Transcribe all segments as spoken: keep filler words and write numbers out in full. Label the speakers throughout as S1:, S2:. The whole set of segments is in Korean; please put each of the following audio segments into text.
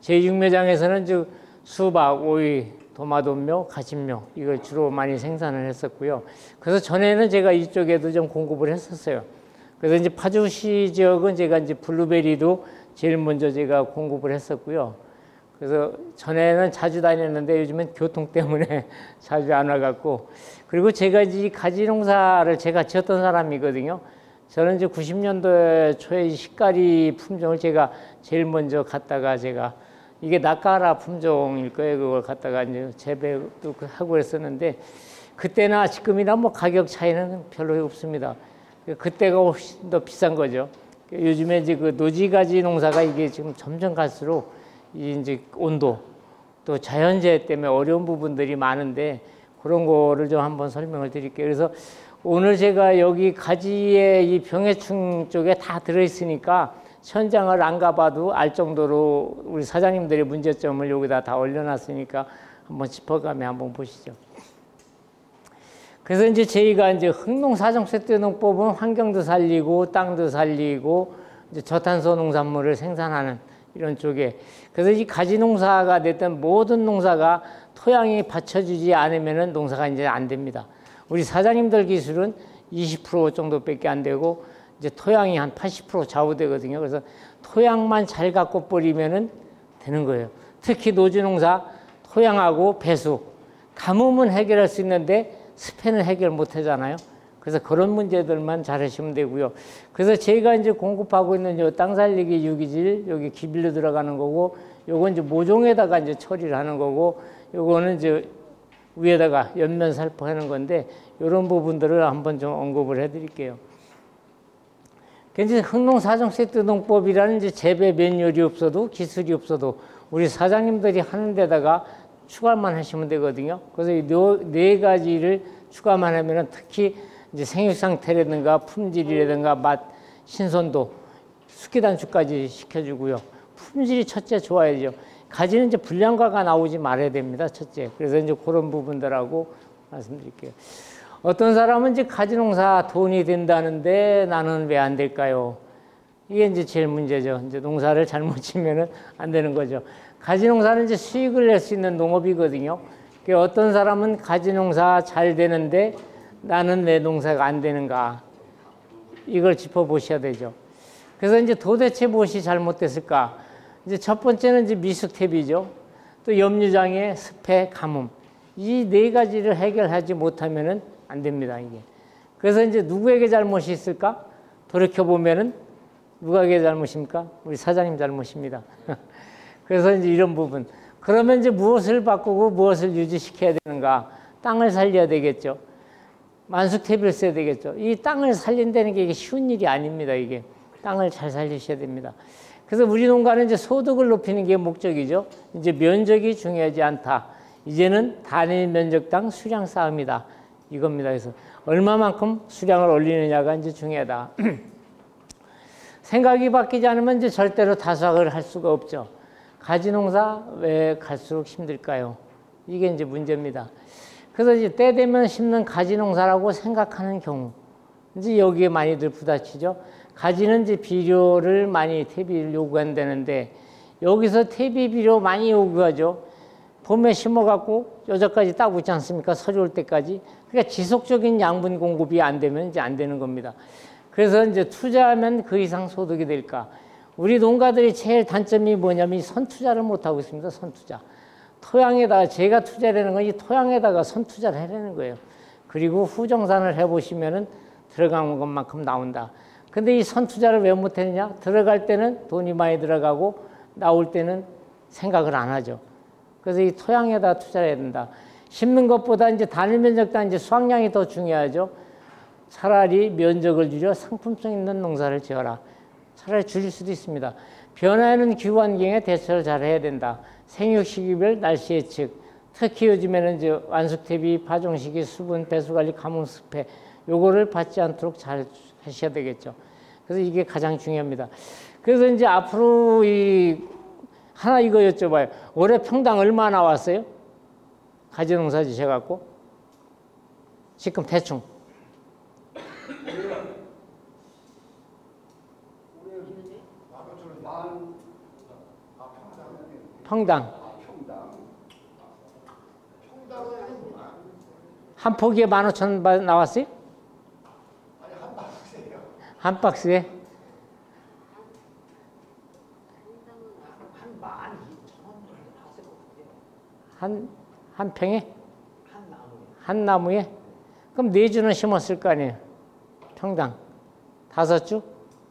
S1: 제육묘장에서는 즉 수박, 오이, 도마뱀묘, 가진묘 이걸 주로 많이 생산을 했었고요. 그래서 전에는 제가 이쪽에도 좀 공급을 했었어요. 그래서 이제 파주시 지역은 제가 이제 블루베리도 제일 먼저 제가 공급을 했었고요. 그래서 전에는 자주 다녔는데 요즘은 교통 때문에 자주 안 와갖고, 그리고 제가 이제 가지 농사를 제가 지었던 사람이거든요. 저는 이제 구십 년도 초에 시가리 품종을 제가 제일 먼저 갖다가 제가 이게 나카라 품종일 거예요. 그걸 갖다가 이제 재배도 하고 그랬었는데, 그때나 지금이나 뭐 가격 차이는 별로 없습니다. 그때가 훨씬 더 비싼 거죠. 요즘에 이제 그 노지가지 농사가 이게 지금 점점 갈수록 이제 온도 또 자연재해 때문에 어려운 부분들이 많은데, 그런 거를 좀 한번 설명을 드릴게요. 그래서 오늘 제가 여기 가지의 이 병해충 쪽에 다 들어있으니까 현장을 안 가봐도 알 정도로 우리 사장님들의 문제점을 여기다 다 올려놨으니까 한번 짚어가며 한번 보시죠. 그래서 이제 저희가 이제 흥농사정세대농법은 환경도 살리고 땅도 살리고 이제 저탄소 농산물을 생산하는 이런 쪽에, 그래서 이 가지 농사가 됐던 모든 농사가 토양이 받쳐주지 않으면은 농사가 이제 안 됩니다. 우리 사장님들 기술은 이십 퍼센트 정도밖에 안 되고 이제 토양이 한 팔십 퍼센트 좌우되거든요. 그래서 토양만 잘 갖고 버리면은 되는 거예요. 특히 노지농사 토양하고 배수, 가뭄은 해결할 수 있는데 습해는 해결 못 하잖아요. 그래서 그런 문제들만 잘 하시면 되고요. 그래서 제가 이제 공급하고 있는 요 땅 살리기 유기질, 여기 기빌로 들어가는 거고, 요건 이제 모종에다가 이제 처리를 하는 거고, 요거는 이제 위에다가 연면 살포하는 건데, 요런 부분들을 한번 좀 언급을 해 드릴게요. 이제 흥농사정세트농법이라는 이제 재배 매뉴얼이 없어도 기술이 없어도 우리 사장님들이 하는 데다가 추가만 하시면 되거든요. 그래서 이 네 가지를 추가만 하면은 특히 이제 생육 상태라든가 품질이라든가 맛, 신선도, 숙기 단축까지 시켜주고요. 품질이 첫째 좋아야죠. 가지는 이제 불량과가 나오지 말아야 됩니다. 첫째. 그래서 이제 그런 부분들하고 말씀드릴게요. 어떤 사람은 이제 가지 농사 돈이 된다는데 나는 왜 안 될까요? 이게 이제 제일 문제죠. 이제 농사를 잘못 지면은 안 되는 거죠. 가지 농사는 이제 수익을 낼 수 있는 농업이거든요. 그러니까 어떤 사람은 가지 농사 잘 되는데 나는 왜 농사가 안 되는가? 이걸 짚어보셔야 되죠. 그래서 이제 도대체 무엇이 잘못됐을까? 이제 첫 번째는 이제 미숙탭이죠. 또 염류장애, 습해, 가뭄. 이 네 가지를 해결하지 못하면은 안 됩니다, 이게. 그래서 이제 누구에게 잘못이 있을까? 돌이켜보면은 누구에게 잘못입니까? 우리 사장님 잘못입니다. 그래서 이제 이런 부분. 그러면 이제 무엇을 바꾸고 무엇을 유지시켜야 되는가? 땅을 살려야 되겠죠. 만숙탭을 써야 되겠죠. 이 땅을 살린다는 게 이게 쉬운 일이 아닙니다, 이게. 땅을 잘 살리셔야 됩니다. 그래서 우리 농가는 이제 소득을 높이는 게 목적이죠. 이제 면적이 중요하지 않다. 이제는 단일 면적당 수량 싸움이다. 이겁니다. 그래서 얼마만큼 수량을 올리느냐가 이제 중요하다. 생각이 바뀌지 않으면 이제 절대로 다수확을 할 수가 없죠. 가지 농사 왜 갈수록 힘들까요? 이게 이제 문제입니다. 그래서 이제 때 되면 심는 가지 농사라고 생각하는 경우, 이제 여기에 많이들 부딪히죠. 가지는 이제 비료를 많이 퇴비를 요구한다는데, 여기서 퇴비 비료 많이 요구하죠. 봄에 심어갖고 여기까지 따고 있지 않습니까? 서리 올 때까지. 그러니까 지속적인 양분 공급이 안 되면 이제 안 되는 겁니다. 그래서 이제 투자하면 그 이상 소득이 될까? 우리 농가들이 제일 단점이 뭐냐면 선투자를 못하고 있습니다. 선투자. 토양에다가 제가 투자하는 건 이 토양에다가 선투자를 해내는 거예요. 그리고 후정산을 해보시면은 들어간 것만큼 나온다. 근데 이 선투자를 왜 못했느냐? 들어갈 때는 돈이 많이 들어가고 나올 때는 생각을 안 하죠. 그래서 이 토양에다 투자를 해야 된다. 심는 것보다 이제 단일 면적당 이제 수확량이 더 중요하죠. 차라리 면적을 줄여 상품성 있는 농사를 지어라. 차라리 줄일 수도 있습니다. 변화하는 기후 환경에 대처를 잘 해야 된다. 생육 시기별 날씨 예측. 특히 요즘에는 이제 완숙탭이, 파종 시기, 수분, 배수 관리, 가뭄, 습해. 요거를 받지 않도록 잘 하셔야 되겠죠. 그래서 이게 가장 중요합니다. 그래서 이제 앞으로 이 하나 이거 여쭤봐요. 올해 평당 얼마 나왔어요? 가지 농사 지셔갖고 지금 대충. 평당. 한 포기에 만 오천 원 나왔어요? 한 박스에? 한, 한 평에? 한 나무에? 그럼 네 주는 심었을 거 아니에요? 평당. 다섯 주?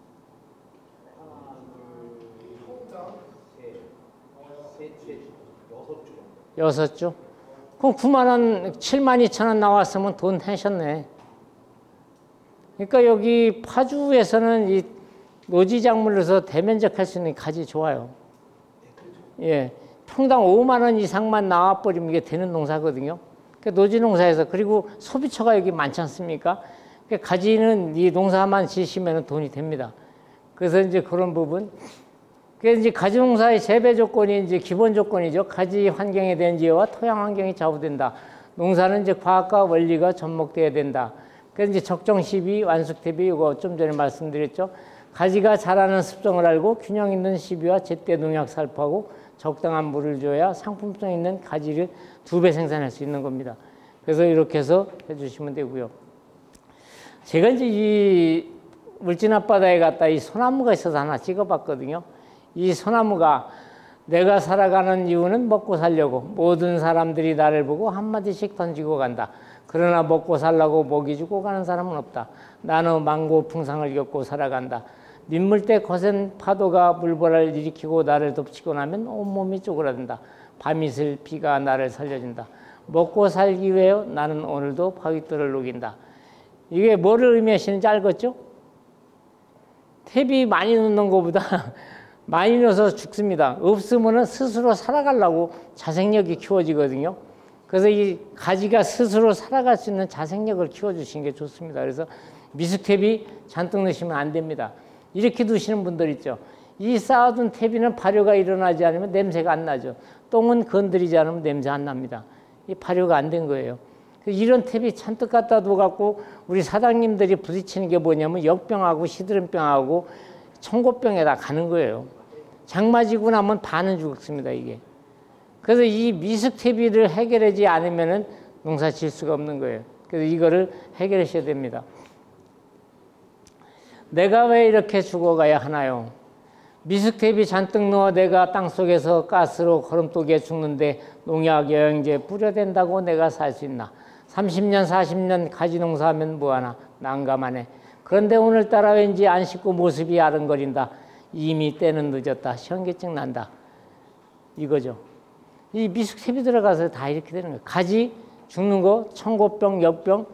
S1: 여섯 주? 그럼 구만 원, 칠만 이천 원 나왔으면 돈 내셨네. 그러니까 여기 파주에서는 이 노지작물로서 대면적할 수 있는 가지 좋아요. 예. 평당 오만 원 이상만 나와버리면 이게 되는 농사거든요. 그러니까 노지농사에서, 그리고 소비처가 여기 많지 않습니까? 그러니까 가지는 이 농사만 지시면 돈이 됩니다. 그래서 이제 그런 부분. 그래서 이제 가지 농사의 재배 조건이 이제 기본 조건이죠. 가지 환경에 대한 지혜와 토양 환경이 좌우된다. 농사는 이제 과학과 원리가 접목돼야 된다. 그래서 이제 적정 시비, 완숙 대비, 이거 좀 전에 말씀드렸죠. 가지가 자라는 습성을 알고 균형 있는 시비와 제때 농약 살포하고 적당한 물을 줘야 상품성 있는 가지를 두 배 생산할 수 있는 겁니다. 그래서 이렇게 해서 해주시면 되고요. 제가 이제 이 울진 앞바다에 갔다 이 소나무가 있어서 하나 찍어봤거든요. 이 소나무가 내가 살아가는 이유는 먹고 살려고 모든 사람들이 나를 보고 한마디씩 던지고 간다. 그러나 먹고 살라고 먹이 주고 가는 사람은 없다. 나는 망고 풍상을 겪고 살아간다. 민물대 거센 파도가 물보라를 일으키고 나를 덮치고 나면 온몸이 쪼그라든다. 밤이슬 비가 나를 살려준다. 먹고 살기 위해 나는 오늘도 바위돌을 녹인다. 이게 뭐를 의미하시는지 알겠죠? 탭이 많이 넣는 것보다 많이 넣어서 죽습니다. 없으면 스스로 살아가려고 자생력이 키워지거든요. 그래서 이 가지가 스스로 살아갈 수 있는 자생력을 키워주시는 게 좋습니다. 그래서 미숙탭이 잔뜩 넣으시면 안 됩니다. 이렇게 두시는 분들 있죠. 이 쌓아둔 탭이는 발효가 일어나지 않으면 냄새가 안 나죠. 똥은 건드리지 않으면 냄새 안 납니다. 이 발효가 안 된 거예요. 이런 탭이 잔뜩 갖다 둬갖고 우리 사장님들이 부딪히는 게 뭐냐면 역병하고 시드름병하고 청고병에다 가는 거예요. 장마지고 나면 반은 죽습니다, 이게. 그래서 이 미숙탭이를 해결하지 않으면은 농사 질 수가 없는 거예요. 그래서 이거를 해결하셔야 됩니다. 내가 왜 이렇게 죽어가야 하나요? 미숙탭이 잔뜩 넣어 내가 땅속에서 가스로 거름독에 죽는데 농약, 영양제 뿌려댄다고 내가 살 수 있나? 삼십 년, 사십 년 가지 농사하면 뭐하나? 난감하네. 그런데 오늘따라 왠지 안 씻고 모습이 아른거린다. 이미 때는 늦었다. 현기증 난다. 이거죠. 이 미숙탭이 들어가서 다 이렇게 되는 거예요. 가지 죽는 거, 청고병, 역병,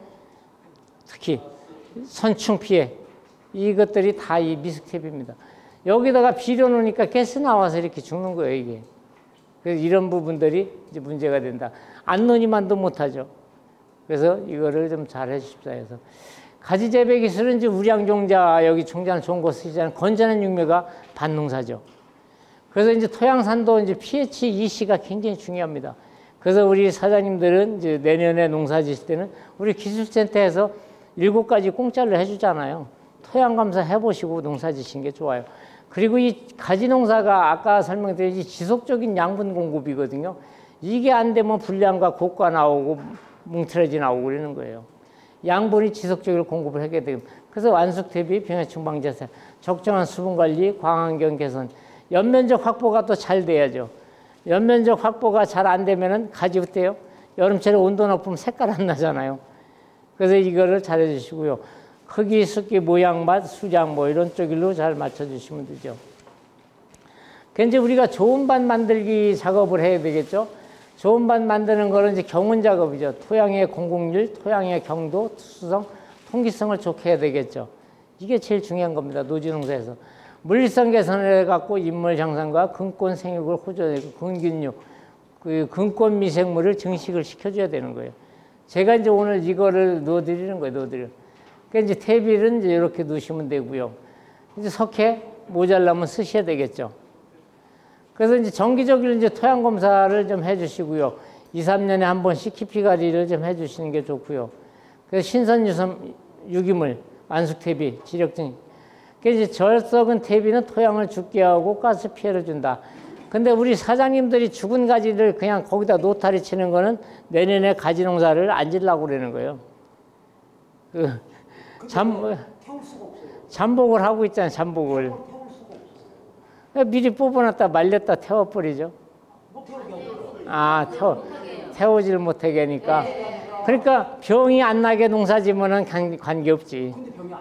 S1: 특히 선충 피해, 이것들이 다 이 미숙탭입니다. 여기다가 비료 놓으니까 가스 나와서 이렇게 죽는 거예요, 이게. 그래서 이런 부분들이 이제 문제가 된다. 안 놓으니만도 못하죠. 그래서 이거를 좀 잘 해주십사 해서. 가지 재배 기술은 이제 우량종자, 여기 종자는 좋은 거 쓰시잖아요. 건전한 육묘가 반농사죠. 그래서 이제 토양산도 이제 피에이치 이씨가 굉장히 중요합니다. 그래서 우리 사장님들은 이제 내년에 농사 지실 때는 우리 기술센터에서 일곱 가지 공짜로 해주잖아요. 토양 감사 해보시고 농사 지시는 게 좋아요. 그리고 이 가지 농사가 아까 설명드렸듯이 지속적인 양분 공급이거든요. 이게 안 되면 불량과 고가 나오고 뭉틀어지 나오고 그러는 거예요. 양분이 지속적으로 공급을 하게 되고. 그래서 완숙 대비 병해충 방제세, 적정한 수분 관리, 광환경 개선, 연면적 확보가 또 잘 돼야죠. 연면적 확보가 잘 안 되면은 가지 어때요? 여름철에 온도 높으면 색깔 안 나잖아요. 그래서 이거를 잘 해주시고요. 크기, 습기, 모양, 맛, 수장 뭐 이런 쪽으로 잘 맞춰주시면 되죠. 그 이제 우리가 좋은 밭 만들기 작업을 해야 되겠죠. 좋은 밭 만드는 거는 이제 경운 작업이죠. 토양의 공급률, 토양의 경도, 투수성, 통기성을 좋게 해야 되겠죠. 이게 제일 중요한 겁니다. 노지농사에서. 물리성 개선을 해갖고 인물 향상과 근권 생육을 호전하고 근균류, 그 근권 미생물을 증식을 시켜줘야 되는 거예요. 제가 이제 오늘 이거를 넣어드리는 거예요. 넣어드려. 그러니까 이제 태비를 이제 이렇게 넣으시면 되고요. 이제 석회 모자라면 쓰셔야 되겠죠. 그래서 이제 정기적으로 이제 토양 검사를 좀 해주시고요. 이, 삼 년에 한 번씩 깊이 관리를 좀 해주시는 게 좋고요. 그래서 신선 유섬 유기물, 완숙 태비, 지력증. 그래서 이제 절 썩은 태비는 토양을 죽게 하고 가스 피해를 준다. 근데 우리 사장님들이 죽은 가지를 그냥 거기다 노타리 치는 거는 내년에 가지 농사를 안 지려고 그러는 거예요. 그 잠, 잠복을 하고 있잖아요, 잠복을. 미리 뽑아놨다 말렸다 태워버리죠. 아, 태워, 태우지를 못하게 하니까. 그러니까 병이 안 나게 농사 지면은 관계없지.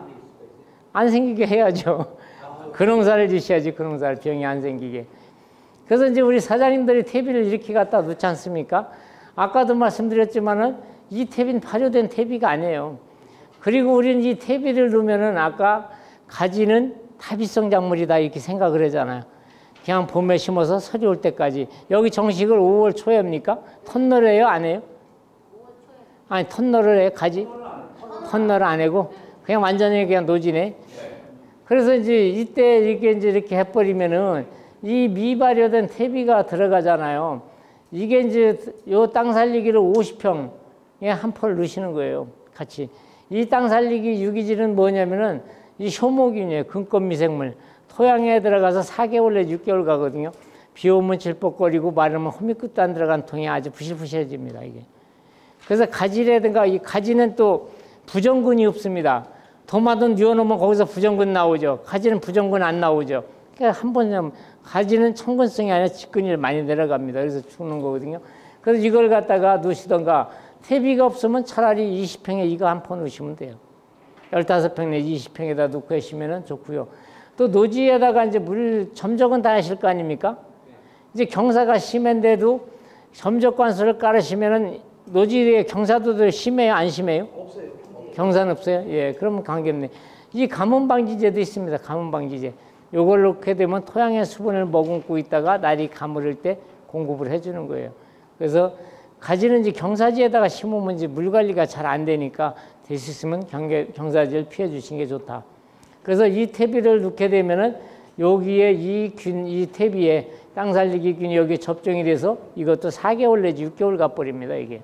S1: 안 생기게 해야죠. 그 농사를 지셔야지, 그 농사를. 병이 안 생기게. 그래서 이제 우리 사장님들이 퇴비를 이렇게 갖다 놓지 않습니까? 아까도 말씀드렸지만은 이 퇴비는 발효된 퇴비가 아니에요. 그리고 우리는 이 퇴비를 넣으면은 아까 가지는 다비성 작물이다 이렇게 생각을 하잖아요. 그냥 봄에 심어서 설이 올 때까지. 여기 정식을 오월 초에 합니까? 턴널을 해요? 안 해요? 아니, 턴널을 해요? 가지? 턴널을 안 하고 그냥 완전히 그냥 노지네. 그래서 이제 이때 이렇게 이제 이렇게 해버리면은 이 미발효된 퇴비가 들어가잖아요. 이게 이제 요 땅 살리기를 오십 평에 한 포를 넣으시는 거예요. 같이. 이 땅 살리기 유기질은 뭐냐면은 이 효모균이에요. 근권 미생물. 토양에 들어가서 사 개월 내지 육 개월 가거든요. 비 오면 질퍽거리고 마르면 호미 끝도 안 들어간 통이 아주 부실부실해집니다, 이게. 그래서 가지라든가 이 가지는 또 부정근이 없습니다. 도마도 뉘어놓으면 거기서 부정근 나오죠. 가지는 부정근 안 나오죠. 그러니까 한 번 가지는 청근성이 아니라 직근이 많이 내려갑니다. 그래서 죽는 거거든요. 그래서 이걸 갖다가 넣으시던가 퇴비가 없으면 차라리 이십 평에 이거 한 포 넣으시면 돼요. 십오 평 내지 이십 평에다 놓고 하시면 좋고요. 또 노지에다가 이제 물 점적은 다 하실 거 아닙니까? 이제 경사가 심한데도 점적 관수를 깔으시면은 노지에 경사도들 심해요? 안 심해요? 없어요. 경사는 없어요? 예, 그러면 관계없네. 이 가뭄방지제도 있습니다. 가뭄방지제. 요걸 넣게 되면 토양의 수분을 머금고 있다가 날이 가물을 때 공급을 해주는 거예요. 그래서 가지는 이제 경사지에다가 심으면 이제 물 관리가 잘 안 되니까 될 수 있으면 경계, 경사지를 피해 주시는 게 좋다. 그래서 이 퇴비를 넣게 되면은 여기에 이 균, 이 퇴비에 땅 살리기 균이 여기 접종이 돼서 이것도 사 개월 내지 육 개월 가버립니다, 이게.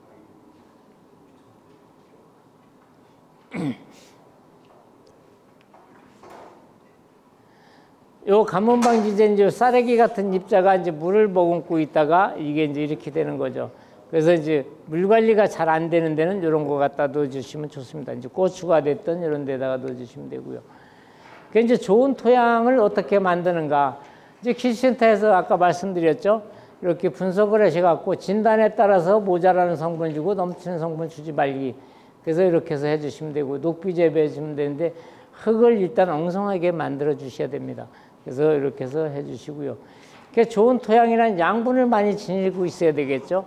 S1: 요 가뭄방지제 이제 쌀래기 같은 입자가 이제 물을 머금고 있다가 이게 이제 이렇게 되는 거죠. 그래서 이제 물 관리가 잘 안 되는 데는 이런 거 갖다 넣어주시면 좋습니다. 이제 고추가 됐든 이런 데다가 넣어주시면 되고요. 그 이제 좋은 토양을 어떻게 만드는가. 이제 키센터에서 아까 말씀드렸죠. 이렇게 분석을 하셔갖고 진단에 따라서 모자라는 성분 주고 넘치는 성분 주지 말기. 그래서 이렇게 해서 해주시면 되고 녹비 재배해주시면 되는데 흙을 일단 엉성하게 만들어 주셔야 됩니다. 그래서 이렇게 해서 해주시고요. 그 좋은 토양이란 양분을 많이 지니고 있어야 되겠죠.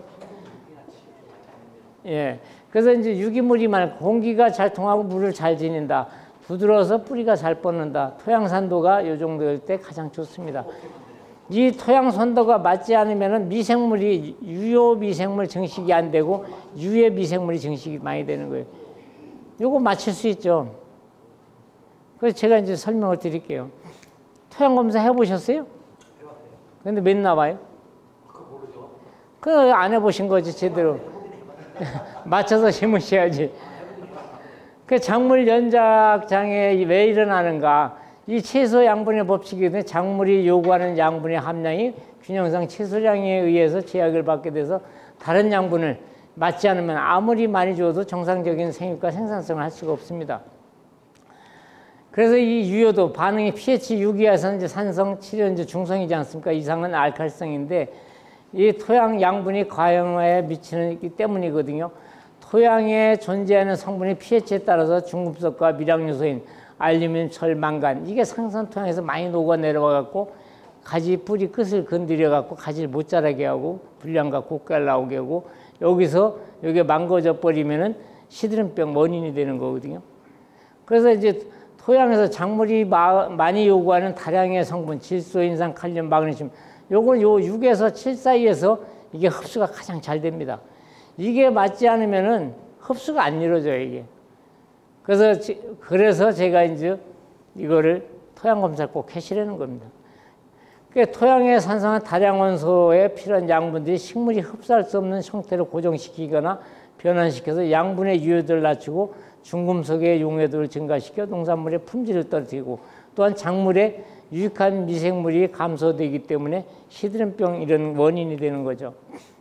S1: 예. 그래서 이제 유기물이 많고 공기가 잘 통하고 물을 잘 지닌다. 부드러워서 뿌리가 잘 뻗는다. 토양 산도가 이 정도일 때 가장 좋습니다. 이 토양 산도가 맞지 않으면 미생물이 유효 미생물 증식이 안 되고 유해 미생물이 증식이 많이 되는 거예요. 요거 맞출 수 있죠. 그래서 제가 이제 설명을 드릴게요. 토양 검사 해보셨어요? 해봤어요. 근데 몇 나와요? 그거 모르죠. 그거 안 해보신 거지 제대로. 맞춰서 심으셔야지. 그 작물 연작 장애 왜 일어나는가? 이 채소 양분의 법칙이거든요. 작물이 요구하는 양분의 함량이 균형상 채소량에 의해서 제약을 받게 돼서 다른 양분을 맞지 않으면 아무리 많이 줘도 정상적인 생육과 생산성을 할 수가 없습니다. 그래서 이 유효도 반응이 pH 육 이하에서는 이제 산성, 칠 이제 중성이지 않습니까? 이상은 알칼성인데 이 토양 양분이 과형에 미치기 때문이거든요. 토양에 존재하는 성분이 pH에 따라서 중금속과 미량요소인 알루미늄, 철, 망간 이게 상선 토양에서 많이 녹아 내려와 갖고 가지 뿌리 끝을 건드려 갖고 가지를 못 자라게 하고 불량과 곡갈 나오게 하고 여기서 여기 망가져 버리면은 시드름병 원인이 되는 거거든요. 그래서 이제 토양에서 작물이 마, 많이 요구하는 다량의 성분, 질소, 인산, 칼륨, 마그네슘 요건 요 육에서 칠 사이에서 이게 흡수가 가장 잘 됩니다. 이게 맞지 않으면은 흡수가 안 이루어져요, 이게. 그래서, 그래서 제가 이제 이거를 토양 검사를 꼭 하시라는 겁니다. 그 토양에 산성한 다량 원소에 필요한 양분들이 식물이 흡수할 수 없는 형태로 고정시키거나 변환시켜서 양분의 유효도를 낮추고 중금속의 용해도를 증가시켜 농산물의 품질을 떨어뜨리고 또한 작물의 유익한 미생물이 감소되기 때문에 시드름병 이런 원인이 되는 거죠.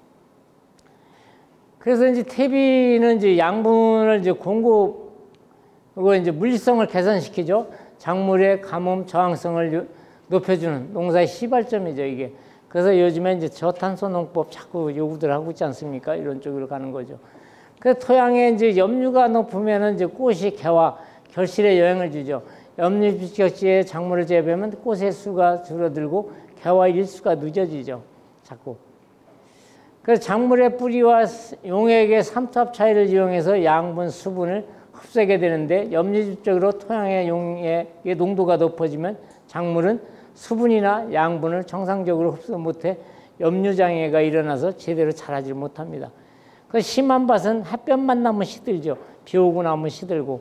S1: 그래서 이제 퇴비는 이제 양분을 이제 공급, 그리고 이제 물리성을 개선시키죠. 작물의 가뭄 저항성을 높여주는 농사의 시발점이죠, 이게. 그래서 요즘에 이제 저탄소 농법 자꾸 요구들 하고 있지 않습니까? 이런 쪽으로 가는 거죠. 그래서 토양에 이제 염류가 높으면은 이제 꽃이 개화, 결실에 영향을 주죠. 염류 부족시에 작물을 재배하면 꽃의 수가 줄어들고 개화 일수가 늦어지죠. 자꾸. 그래서 작물의 뿌리와 용액의 삼투압 차이를 이용해서 양분, 수분을 흡수하게 되는데 염류적으로 토양의 용액의 농도가 높아지면 작물은 수분이나 양분을 정상적으로 흡수 못해 염류장애가 일어나서 제대로 자라지 못합니다. 그 심한 밭은 햇볕만 나면 시들죠. 비 오고 나면 시들고.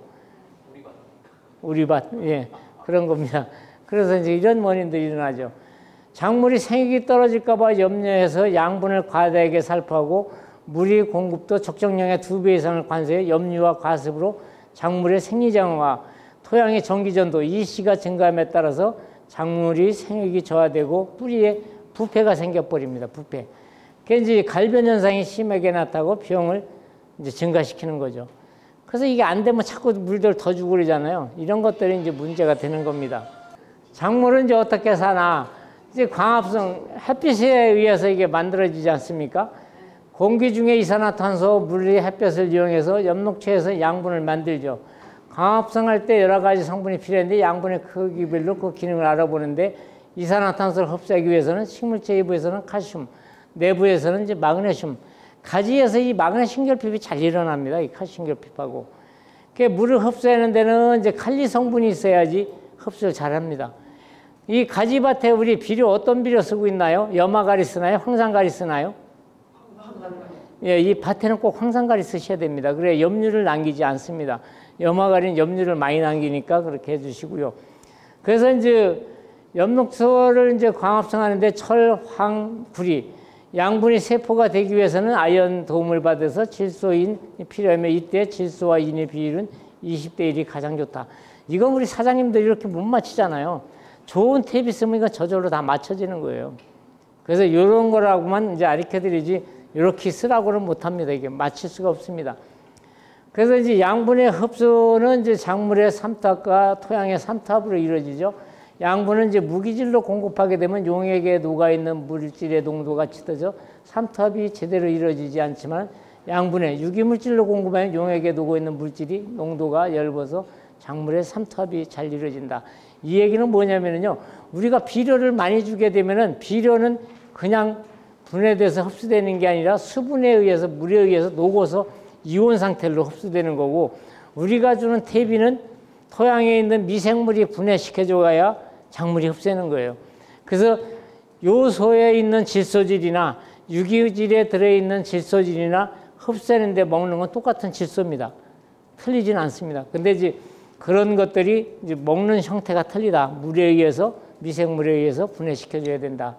S1: 우리밭, 예, 그런 겁니다. 그래서 이제 이런 원인들이 일어나죠. 작물이 생육이 떨어질까봐 염려해서 양분을 과다하게 살포하고 물이 공급도 적정량의 두 배 이상을 관수해 염류와 과습으로 작물의 생리장애와 토양의 전기전도 이씨가 증가함에 따라서 작물이 생육이 저하되고 뿌리에 부패가 생겨버립니다. 부패. 그게 이제 갈변 현상이 심하게 나타나고 병을 이제 증가시키는 거죠. 그래서 이게 안 되면 자꾸 물들 더 주고 그러잖아요. 이런 것들이 이제 문제가 되는 겁니다. 작물은 이제 어떻게 사나? 이제 광합성, 햇빛에 의해서 이게 만들어지지 않습니까? 공기 중에 이산화탄소, 물이 햇볕을 이용해서 엽록체에서 양분을 만들죠. 광합성할 때 여러 가지 성분이 필요한데 양분의 크기별로 그 기능을 알아보는데 이산화탄소를 흡수하기 위해서는 식물체 일부에서는 칼슘, 내부에서는 이제 마그네슘, 가지에서 이 마그네슘 결핍이 잘 일어납니다. 이 칼슘 결핍하고. 그 물을 흡수하는 데는 이제 칼리 성분이 있어야지 흡수를 잘 합니다. 이 가지밭에 우리 비료 어떤 비료 쓰고 있나요? 염화가리 쓰나요? 황산가리 쓰나요? 예, 이 밭에는 꼭 황산가리 쓰셔야 됩니다. 그래 염류를 남기지 않습니다. 염화가리는 염류를 많이 남기니까 그렇게 해주시고요. 그래서 이제 엽록소를 이제 광합성하는데 철, 황, 구리 양분이 세포가 되기 위해서는 아연 도움을 받아서 질소인 필요하면 이때 질소와 인의 비율은 이십 대 일이 가장 좋다. 이건 우리 사장님들이 이렇게 못 맞히잖아요. 좋은 탭이 쓰면 이건 저절로 다 맞춰지는 거예요. 그래서 이런 거라고만 이제 가르쳐드리지 이렇게 쓰라고는 못합니다. 이게 맞출 수가 없습니다. 그래서 이제 양분의 흡수는 이제 작물의 삼투압과 토양의 삼투압으로 이루어지죠. 양분은 이제 무기질로 공급하게 되면 용액에 녹아있는 물질의 농도가 짙어져 삼투압이 제대로 이루어지지 않지만 양분에 유기물질로 공급하면 용액에 녹아있는 물질이 농도가 엷어서 작물의 삼투압이 잘 이루어진다. 이 얘기는 뭐냐면요. 우리가 비료를 많이 주게 되면은 비료는 그냥 분해돼서 흡수되는 게 아니라 수분에 의해서 물에 의해서 녹아서 이온 상태로 흡수되는 거고 우리가 주는 퇴비는 토양에 있는 미생물이 분해시켜줘야 작물이 흡수하는 거예요. 그래서 요소에 있는 질소질이나 유기질에 들어있는 질소질이나 흡수하는 데 먹는 건 똑같은 질소입니다. 틀리진 않습니다. 근데 이제 그런 것들이 이제 먹는 형태가 틀리다. 물에 의해서, 미생물에 의해서 분해시켜줘야 된다.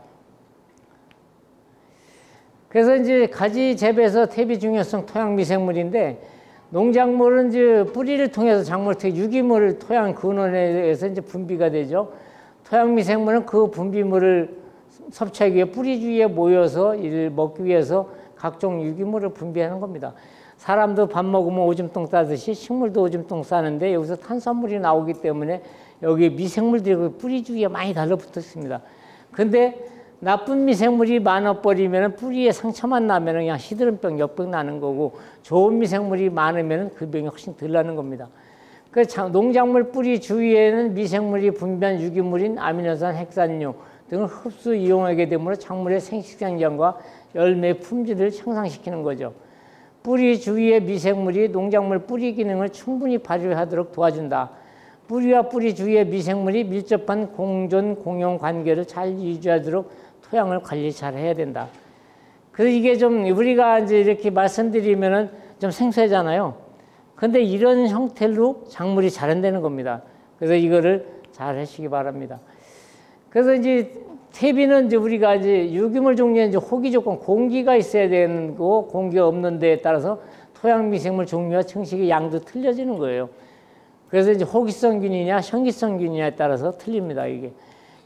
S1: 그래서 이제 가지 재배에서 퇴비 중요성 토양 미생물인데 농작물은 이제 뿌리를 통해서 작물 특히 유기물을 토양 근원에 의해서 이제 분비가 되죠. 토양 미생물은 그 분비물을 섭취하기 위해 뿌리 주위에 모여서 이를 먹기 위해서 각종 유기물을 분비하는 겁니다. 사람도 밥 먹으면 오줌똥 싸듯이 식물도 오줌똥 싸는데 여기서 탄수화물이 나오기 때문에 여기 미생물들이 뿌리 주위에 많이 달라붙어 있습니다. 근데 나쁜 미생물이 많아버리면 뿌리에 상처만 나면 그냥 시드름병, 역병 나는 거고 좋은 미생물이 많으면 그 병이 훨씬 덜 나는 겁니다. 그래서 농작물 뿌리 주위에는 미생물이 분비한 유기물인 아미노산, 핵산류 등을 흡수 이용하게 되므로 작물의 생식장량과 열매 품질을 향상시키는 거죠. 뿌리 주위의 미생물이 농작물 뿌리 기능을 충분히 발휘하도록 도와준다. 뿌리와 뿌리 주위의 미생물이 밀접한 공존, 공용 관계를 잘 유지하도록 토양을 관리 잘 해야 된다. 그래서 이게 좀 우리가 이제 이렇게 말씀드리면은 좀 생소하잖아요. 근데 이런 형태로 작물이 자란다는 겁니다. 그래서 이거를 잘 하시기 바랍니다. 그래서 이제 퇴비는 이제 우리가 이제 유기물 종류의 이제 호기 조건, 공기가 있어야 되는 거, 공기가 없는 데에 따라서 토양 미생물 종류와 증식의 양도 틀려지는 거예요. 그래서 이제 호기성균이냐, 현기성균이냐에 따라서 틀립니다, 이게.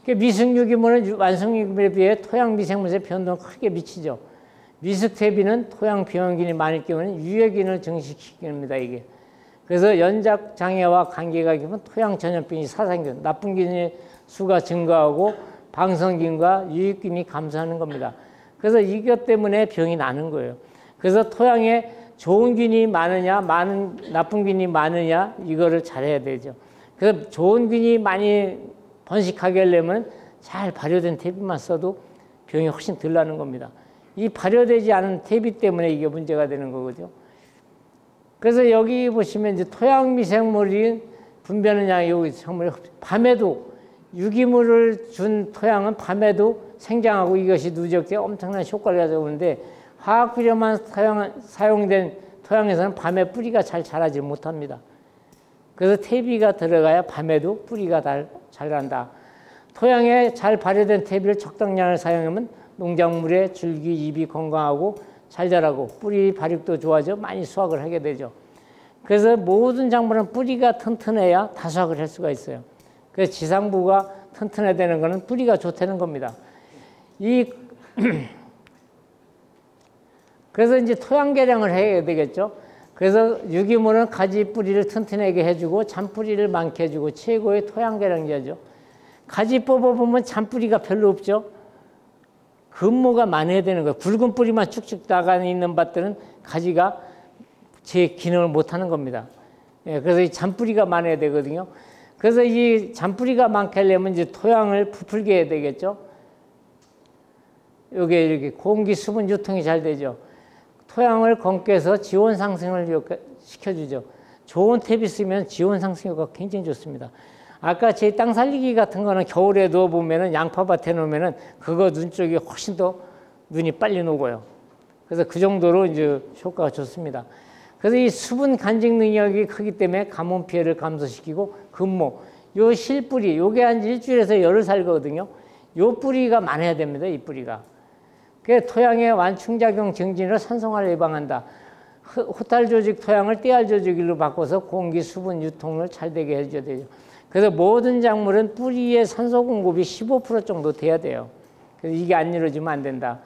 S1: 미승유기물은 완성유기물에 비해 토양 미생물의 변동을 크게 미치죠. 미스테비는 토양 병원균이 많을 경우는 유해균을 증식시킵니다. 이게. 그래서 연작 장애와 관계가 있으면 토양 전염병이 사상균, 나쁜 균의 수가 증가하고 방성균과 유익균이 감소하는 겁니다. 그래서 이것 때문에 병이 나는 거예요. 그래서 토양에 좋은 균이 많으냐, 많은 나쁜 균이 많으냐 이거를 잘해야 되죠. 그래서 좋은 균이 많이 번식하게 하려면 잘 발효된 퇴비만 써도 병이 훨씬 덜 나는 겁니다. 이 발효되지 않은 퇴비 때문에 이게 문제가 되는 거거든요. 그래서 여기 보시면 이제 토양 미생물이 분비하는 양이 여기 정말 밤에도 유기물을 준 토양은 밤에도 생장하고 이것이 누적돼 엄청난 효과를 가져오는데 화학 비료만 사용, 사용된 토양에서는 밤에 뿌리가 잘 자라지 못합니다. 그래서 퇴비가 들어가야 밤에도 뿌리가 잘 자란다. 토양에 잘 발효된 퇴비를 적당량을 사용하면 농작물의 줄기, 잎이 건강하고 잘 자라고 뿌리 발육도 좋아져 많이 수확을 하게 되죠. 그래서 모든 작물은 뿌리가 튼튼해야 다수확을 할 수가 있어요. 그래서 지상부가 튼튼해야 되는 것은 뿌리가 좋다는 겁니다. 이 그래서 이제 토양 개량을 해야 되겠죠. 그래서 유기물은 가지 뿌리를 튼튼하게 해주고 잔뿌리를 많게 해주고 최고의 토양 개량제죠. 가지 뽑아보면 잔뿌리가 별로 없죠. 근모가 많아야 되는 거예요. 굵은 뿌리만 쭉쭉 나가 있는 밭들은 가지가 제 기능을 못하는 겁니다. 예, 그래서 이 잔뿌리가 많아야 되거든요. 그래서 이 잔뿌리가 많게 하려면 이제 토양을 부풀게 해야 되겠죠. 여기에 이렇게 공기 수분 유통이 잘 되죠. 토양을 검게 해서 지온 상승을 시켜주죠. 좋은 퇴비 쓰면 지온 상승 효과가 굉장히 좋습니다. 아까 제 땅 살리기 같은 거는 겨울에 넣어보면은 양파밭에 놓으면은 그거 눈 쪽이 훨씬 더 눈이 빨리 녹아요. 그래서 그 정도로 이제 효과가 좋습니다. 그래서 이 수분 간직 능력이 크기 때문에 가뭄 피해를 감소시키고 근모, 요 실뿌리, 요게 한 일주일에서 열흘 살거든요. 요 뿌리가 많아야 됩니다. 이 뿌리가. 그 토양의 완충작용 증진으로 산성화를 예방한다. 호탈 조직 토양을 떼알 조직으로 바꿔서 공기 수분 유통을 잘 되게 해줘야 되죠. 그래서 모든 작물은 뿌리의 산소 공급이 십오 퍼센트 정도 돼야 돼요. 그래서 이게 안 이루어지면 안 된다.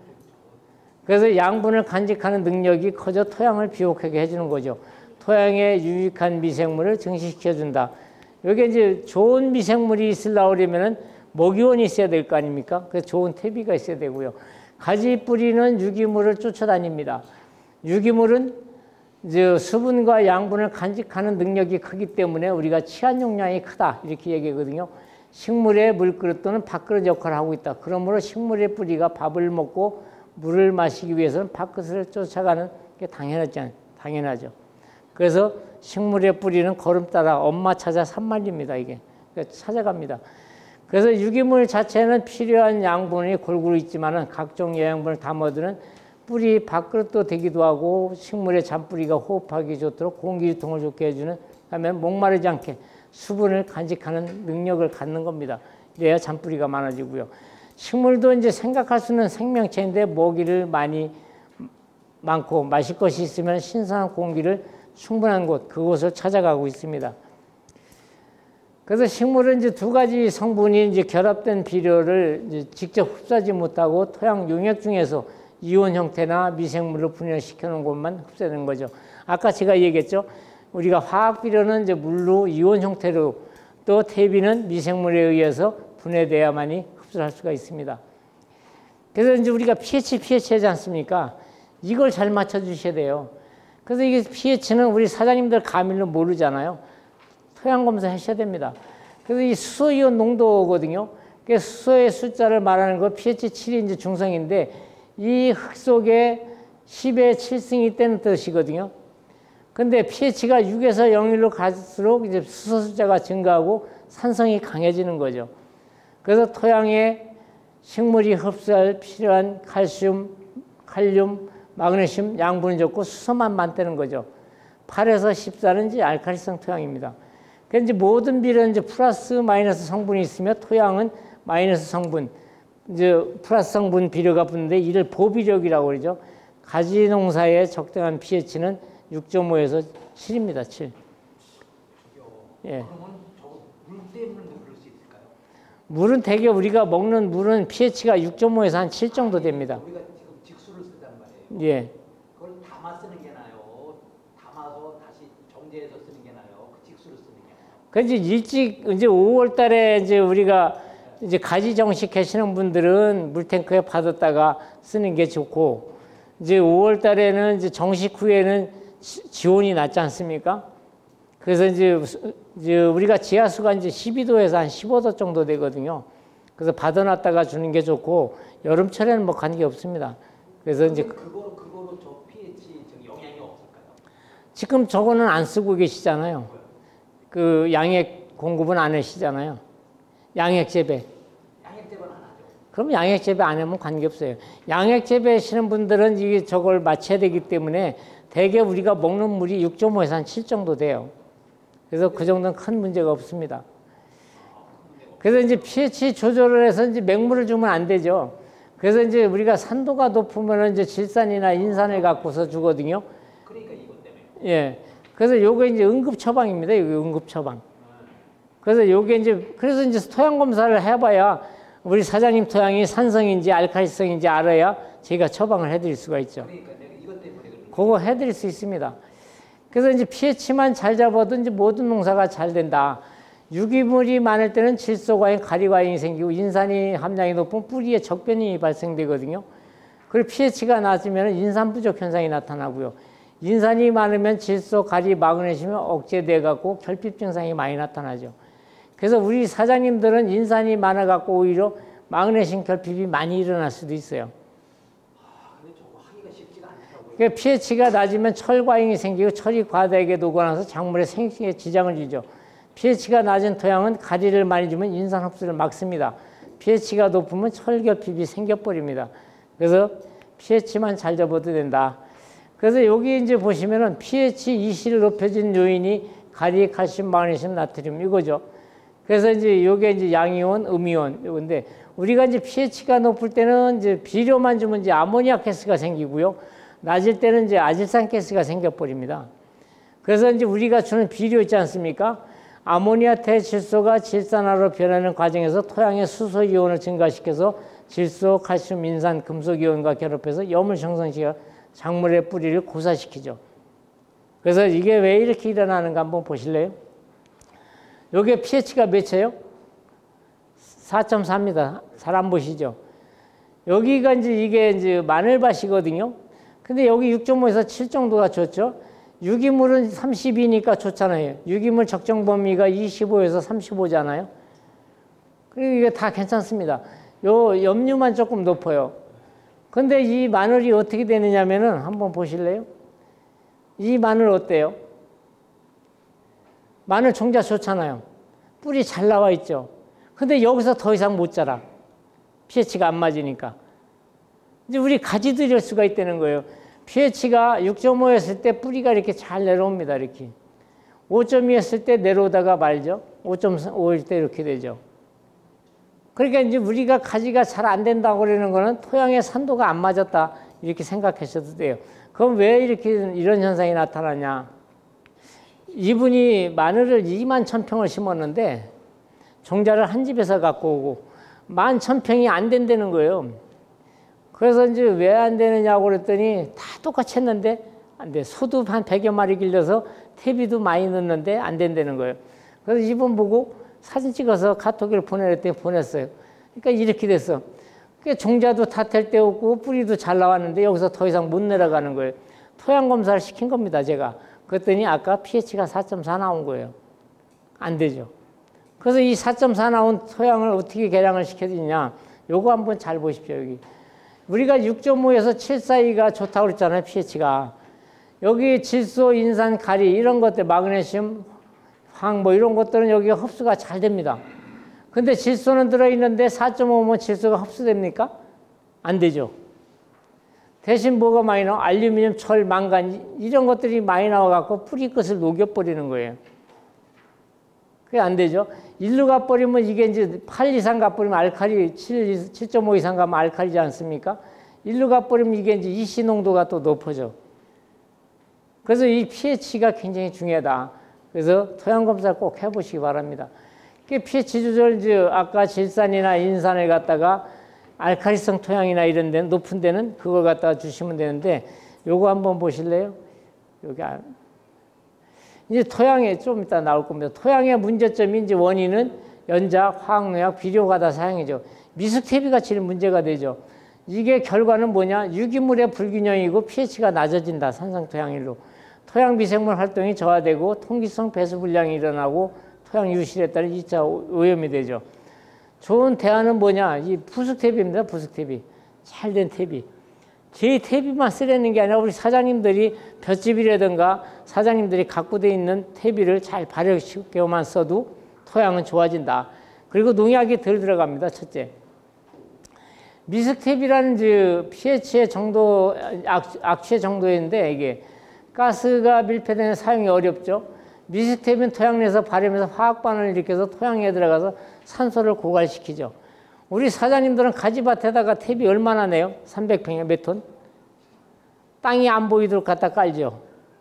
S1: 그래서 양분을 간직하는 능력이 커져 토양을 비옥하게 해주는 거죠. 토양에 유익한 미생물을 증식시켜준다. 여기 이제 좋은 미생물이 있으려면 먹이원이 있어야 될 거 아닙니까? 그래서 좋은 퇴비가 있어야 되고요. 가지 뿌리는 유기물을 쫓아다닙니다. 유기물은 이제 수분과 양분을 간직하는 능력이 크기 때문에 우리가 치안 용량이 크다 이렇게 얘기하거든요. 식물의 물그릇 또는 밥그릇 역할을 하고 있다. 그러므로 식물의 뿌리가 밥을 먹고 물을 마시기 위해서는 밥그릇을 쫓아가는 게 당연하지 않, 당연하죠. 그래서 식물의 뿌리는 걸음 따라 엄마 찾아 산만립니다. 이게 그러니까 찾아갑니다. 그래서 유기물 자체는 필요한 양분이 골고루 있지만은 각종 영양분을 담아두는 뿌리 밥그릇도 되기도 하고 식물의 잔뿌리가 호흡하기 좋도록 공기 유통을 좋게 해주는 그다음에 목마르지 않게 수분을 간직하는 능력을 갖는 겁니다. 이래야 잔뿌리가 많아지고요. 식물도 이제 생각할 수 있는 생명체인데 먹이를 많이 많고 마실 것이 있으면 신선한 공기를 충분한 곳 그곳을 찾아가고 있습니다. 그래서 식물은 이제 두 가지 성분이 이제 결합된 비료를 이제 직접 흡수하지 못하고 토양 용액 중에서 이온 형태나 미생물을 분해시켜 놓은 것만 흡수되는 거죠. 아까 제가 얘기했죠. 우리가 화학 비료는 이제 물로 이온 형태로 또 퇴비는 미생물에 의해서 분해돼야만이 흡수할 수가 있습니다. 그래서 이제 우리가 pH, pH 하지 않습니까? 이걸 잘 맞춰 주셔야 돼요. 그래서 이게 pH는 우리 사장님들 가밀로 모르잖아요. 토양 검사 하셔야 됩니다. 그래서 이 수소 이온 농도거든요. 그 수소의 숫자를 말하는 거 pH 칠이 이제 중성인데 이 흙 속에 십의 칠승이 있다는 뜻이거든요. 근데 pH가 육에서 영일로 갈수록 이제 수소 숫자가 증가하고 산성이 강해지는 거죠. 그래서 토양에 식물이 흡수할 필요한 칼슘, 칼륨, 마그네슘 양분이 적고 수소만 많다는 거죠. 팔에서 십사는 이제 알칼리성 토양입니다. 그래서 이제 모든 비료는 이제 플러스 마이너스 성분이 있으며 토양은 마이너스 성분, 이제 플러스 성분 비료가 붙는데 이를 보비력이라고 그러죠. 가지 농사의 적당한 pH는 육 점 오에서 칠입니다. 칠. 예.
S2: 그러면 저거 물 때문에 그럴 수 있을까요?
S1: 물은 대개 우리가 먹는 물은 pH가 육 점 오에서 한 칠 정도 됩니다.
S2: 우리가 지금 직수를 쓰단 말이에요.
S1: 예.
S2: 그걸 담아 쓰는 게 나아요. 담아서 다시 정제해서 쓰는 게 나아요. 그 직수를 쓰는 게 나아요.
S1: 그래서 일찍 이제 오월 달에 이제 우리가 이제 가지 정식 하시는 분들은 물탱크에 받았다가 쓰는 게 좋고, 이제 오월 달에는 이제 정식 후에는 지온이 낮지 않습니까? 그래서 이제, 이제 우리가 지하수가 이제 십이 도에서 한 십오 도 정도 되거든요. 그래서 받아놨다가 주는 게 좋고, 여름철에는 뭐 관계 없습니다. 그래서 이제
S2: 그거로 그거로 저 pH 저 영향이 없을까요?
S1: 지금 저거는 안 쓰고 계시잖아요. 그 양액 공급은 안 하시잖아요. 양액 재배.
S2: 양액 재배는 안 하죠.
S1: 그럼 양액 재배 안 하면 관계 없어요. 양액 재배 하시는 분들은 이게 저걸 맞춰야 되기 때문에 대개 우리가 먹는 물이 육 점 오에서 한 칠 정도 돼요. 그래서 그 정도는 큰 문제가 없습니다. 그래서 이제 pH 조절을 해서 이제 맹물을 주면 안 되죠. 그래서 이제 우리가 산도가 높으면 이제 질산이나 인산을 갖고서 주거든요.
S2: 그러니까 이것 때문에.
S1: 예. 그래서 요게 이제 응급 처방입니다. 이게 응급 처방. 그래서 요게 이제, 그래서 이제 토양 검사를 해봐야 우리 사장님 토양이 산성인지 알칼리성인지 알아야 제가 처방을 해드릴 수가 있죠.
S2: 그러니까 내가 이것 때문에 그런
S1: 그거 해드릴 수 있습니다. 그래서 이제 pH만 잘 잡아도 이제 모든 농사가 잘 된다. 유기물이 많을 때는 질소과잉, 가리과잉이 생기고 인산이 함량이 높으면 뿌리에 적변이 발생되거든요. 그리고 pH가 낮으면 인산 부족 현상이 나타나고요. 인산이 많으면 질소, 가리, 마그네슘이 억제돼 갖고 결핍 증상이 많이 나타나죠. 그래서 우리 사장님들은 인산이 많아 갖고 오히려 마그네슘 결핍이 많이 일어날 수도 있어요. 그러니까 pH가 낮으면 철과잉이 생기고 철이 과다하게 녹아나서 작물의 생식에 지장을 주죠. pH가 낮은 토양은 가리를 많이 주면 인산 흡수를 막습니다. pH가 높으면 철 결핍이 생겨버립니다. 그래서 pH만 잘 잡아도 된다. 그래서 여기 이제 보시면은 pH 이시를 높여준 요인이 가리, 칼슘, 마그네슘, 나트륨 이거죠. 그래서 이제 요게 이제 양이온, 음이온 요건데 우리가 이제 pH가 높을 때는 이제 비료만 주면 이제 아모니아 가스가 생기고요. 낮을 때는 이제 아질산 가스가 생겨버립니다. 그래서 이제 우리가 주는 비료 있지 않습니까? 아모니아 대질소가 질산화로 변하는 과정에서 토양의 수소 이온을 증가시켜서 질소, 칼슘, 인산, 금속 이온과 결합해서 염을 형성시켜 작물의 뿌리를 고사시키죠. 그래서 이게 왜 이렇게 일어나는가 한번 보실래요? 요게 pH가 몇이에요? 사 점 사입니다. 잘 안 보시죠? 여기가 이제 이게 이제 마늘밭이거든요. 근데 여기 육 점 오에서 칠 정도가 좋죠. 유기물은 삼십이니까 좋잖아요. 유기물 적정 범위가 이십오에서 삼십오잖아요. 그리고 이게 다 괜찮습니다. 요 염류만 조금 높아요. 근데 이 마늘이 어떻게 되느냐면은 한번 보실래요? 이 마늘 어때요? 마늘 종자 좋잖아요. 뿌리 잘 나와 있죠. 근데 여기서 더 이상 못 자라. pH가 안 맞으니까. 이제 우리 가지 들일 수가 있다는 거예요. pH가 육 점 오였을 때 뿌리가 이렇게 잘 내려옵니다. 이렇게. 오 점 이였을 때 내려오다가 말죠. 오 점 오일 때 이렇게 되죠. 그러니까 이제 우리가 가지가 잘 안 된다고 그러는 거는 토양의 산도가 안 맞았다. 이렇게 생각하셔도 돼요. 그럼 왜 이렇게 이런 현상이 나타나냐. 이분이 마늘을 이만 천 평을 심었는데 종자를 한 집에서 갖고 오고 만 천 평이 안 된다는 거예요. 그래서 이제 왜 안 되느냐고 그랬더니 다 똑같이 했는데 안 돼. 소도 한 백여 마리 길러서 퇴비도 많이 넣는데 안 된다는 거예요. 그래서 이분 보고 사진 찍어서 카톡을 보내랬더니 보냈어요. 그러니까 이렇게 됐어. 그러니까 종자도 다 될 데 없고 뿌리도 잘 나왔는데 여기서 더 이상 못 내려가는 거예요. 토양 검사를 시킨 겁니다, 제가. 그랬더니 아까 pH가 사 점 사 나온 거예요. 안 되죠. 그래서 이 사 점 사 나온 토양을 어떻게 개량을 시켜주냐. 요거 한번 잘 보십시오, 여기. 우리가 육 점 오에서 칠 사이가 좋다고 그랬잖아요, pH가. 여기 질소, 인산, 가리 이런 것들, 마그네슘, 황 뭐 이런 것들은 여기 흡수가 잘 됩니다. 근데 질소는 들어있는데 사 점 오면 질소가 흡수됩니까? 안 되죠. 대신 뭐가 많이 나와? 알루미늄, 철, 망간 이런 것들이 많이 나와갖고 뿌리 끝을 녹여버리는 거예요. 그게 안 되죠. 일로 가버리면 이게 이제 팔 이상 가버리면 알칼리, 칠 점 오 이상 가면 알칼리지 않습니까? 일로 가버리면 이게 이제 이시 농도가 또 높아져. 그래서 이 pH가 굉장히 중요하다. 그래서 토양 검사를 꼭 해보시기 바랍니다. 그 pH 조절, 즉 아까 질산이나 인산을 갖다가 알칼리성 토양이나 이런 데는 높은 데는 그걸 갖다가 주시면 되는데, 요거 한번 보실래요? 여기 이제 토양에 좀 이따 나올 겁니다. 토양의 문제점이 이제 원인은 연작, 화학농약, 비료가다 사용이죠. 미숙태비가 제일 문제가 되죠. 이게 결과는 뭐냐? 유기물의 불균형이고 pH가 낮아진다. 산성토양일로. 토양 미생물 활동이 저하되고 통기성 배수 불량이 일어나고 토양 유실에 따른 이 차 오염이 되죠. 좋은 대안은 뭐냐? 이 부숙태비입니다. 부숙태비. 잘된 태비. 제 태비만 쓰려는 게 아니라 우리 사장님들이 볏짚이라든가 사장님들이 갖고 돼 있는 태비를 잘 발효시켜만 써도 토양은 좋아진다. 그리고 농약이 덜 들어갑니다. 첫째. 미숙태비라는 그 pH의 정도, 악취의 정도인데 이게 가스가 밀폐되는 사용이 어렵죠. 미숙태비는 토양 내에서 발효하면서 화학반응을 일으켜서 토양에 들어가서 산소를 고갈시키죠. 우리 사장님들은 가지밭에다가 태비 얼마나 내요? 삼백 평에 몇 톤? 땅이 안 보이도록 갖다 깔죠.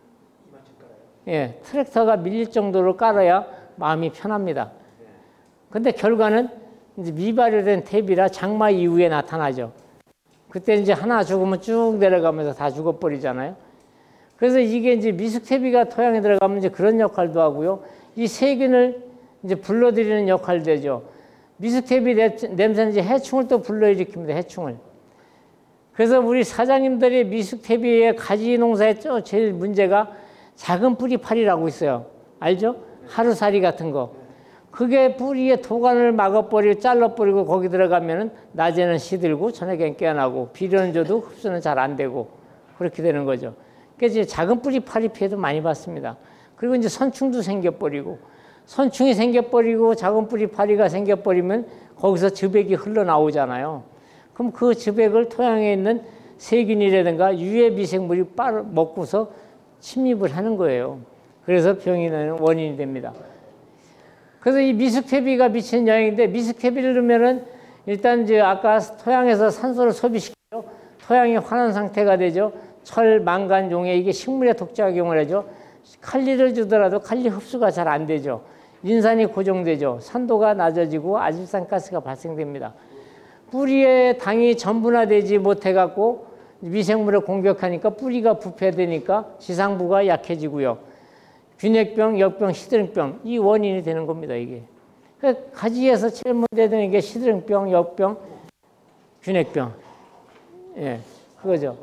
S1: 예, 트랙터가 밀릴 정도로 깔아야 마음이 편합니다. 근데 결과는 이제 미발효된 태비라 장마 이후에 나타나죠. 그때 이제 하나 죽으면 쭉 내려가면서 다 죽어버리잖아요. 그래서 이게 이제 미숙태비가 토양에 들어가면 이제 그런 역할도 하고요. 이 세균을 이제 불러들이는 역할도 되죠. 미숙태비 냄새는 이제 해충을 또 불러일으킵니다. 해충을. 그래서 우리 사장님들이 미숙태비의 가지 농사에 제일 문제가 작은 뿌리파리라고 있어요. 알죠? 하루살이 같은 거. 그게 뿌리에 도관을 막아버리고 잘라버리고 거기 들어가면은 낮에는 시들고 저녁엔 깨어나고 비료는 줘도 흡수는 잘 안 되고 그렇게 되는 거죠. 그래서 이제 작은 뿌리파리 피해도 많이 봤습니다. 그리고 이제 선충도 생겨버리고 선충이 생겨버리고 작은 뿌리파리가 생겨버리면 거기서 즙액이 흘러나오잖아요. 그럼 그 즙액을 토양에 있는 세균이라든가 유해 미생물이 빨아 먹고서 침입을 하는 거예요. 그래서 병이 나는 원인이 됩니다. 그래서 이 미숙태비가 미치는 영향인데, 미숙태비를 넣으면은 일단 이제 아까 토양에서 산소를 소비시키죠. 토양이 환원 상태가 되죠. 철, 망간, 용해 이게 식물에 독작용을 하죠. 칼리를 주더라도 칼리 흡수가 잘 안 되죠. 인산이 고정되죠. 산도가 낮아지고 아질산가스가 발생됩니다. 뿌리에 당이 전분화되지 못해갖고 미생물을 공격하니까 뿌리가 부패되니까 지상부가 약해지고요. 균핵병, 역병, 시드름병 이 원인이 되는 겁니다. 이게 가지에서 제일 문제 되는 게 시드름병, 역병, 균핵병, 예, 그거죠.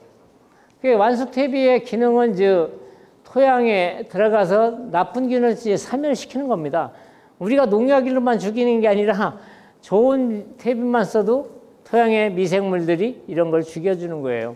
S1: 그 완숙태비의 기능은 저 토양에 들어가서 나쁜 균을 사멸시키는 겁니다. 우리가 농약일로만 죽이는 게 아니라 좋은 태비만 써도 토양의 미생물들이 이런 걸 죽여주는 거예요.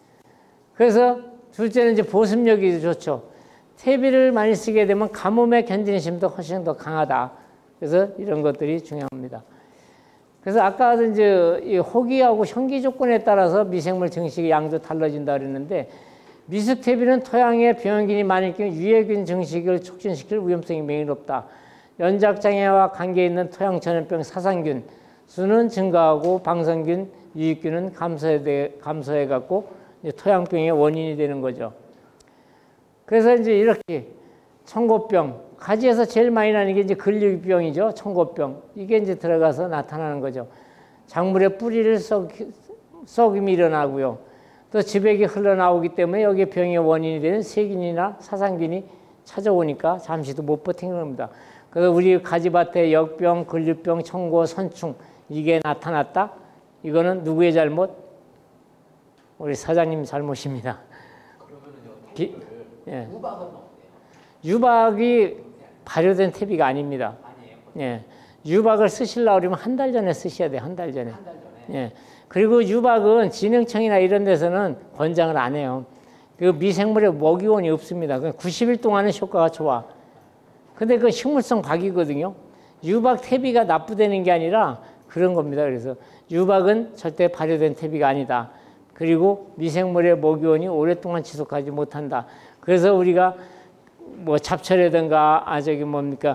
S1: 그래서 둘째는 이제 보습력이 좋죠. 태비를 많이 쓰게 되면 가뭄에 견디는 힘도 훨씬 더 강하다. 그래서 이런 것들이 중요합니다. 그래서 아까 이제 이 호기하고 현기 조건에 따라서 미생물 증식의 양도 달라진다 그랬는데, 미숙태비는 토양에 병균이 많을 경우 유해균 증식을 촉진시킬 위험성이 매우 높다. 연작장애와 관계 있는 토양 전염병 사상균 수는 증가하고 방성균, 유익균은 감소해 감소해 갖고 토양병의 원인이 되는 거죠. 그래서 이제 이렇게 청고병, 가지에서 제일 많이 나는 게 이제 근육병이죠. 청고병. 이게 이제 들어가서 나타나는 거죠. 작물의 뿌리를 썩, 썩임이 일어나고요. 또 즙액이 흘러나오기 때문에 여기에 병의 원인이 되는 세균이나 사상균이 찾아오니까 잠시도 못 버티는 겁니다. 그래서 우리 가지밭에 역병, 근육병, 청고, 선충 이게 나타났다. 이거는 누구의 잘못? 우리 사장님 잘못입니다. 기, 예.
S2: 유박은 어때요?
S1: 유박이 발효된 태비가 아닙니다.
S2: 아니에요.
S1: 예. 유박을 쓰시려고 그러면 한 달 전에 쓰셔야 돼요. 한 달 전에.
S2: 한 달 전에.
S1: 예. 그리고 유박은 진흥청이나 이런 데서는 권장을 안 해요. 그 미생물의 먹이원이 없습니다. 구십 일 동안은 효과가 좋아. 근데 그 식물성 박이거든요. 유박 태비가 나쁘다는 게 아니라 그런 겁니다. 그래서 유박은 절대 발효된 태비가 아니다. 그리고 미생물의 먹이원이 오랫동안 지속하지 못한다. 그래서 우리가 뭐 잡초라든가 아 저기 뭡니까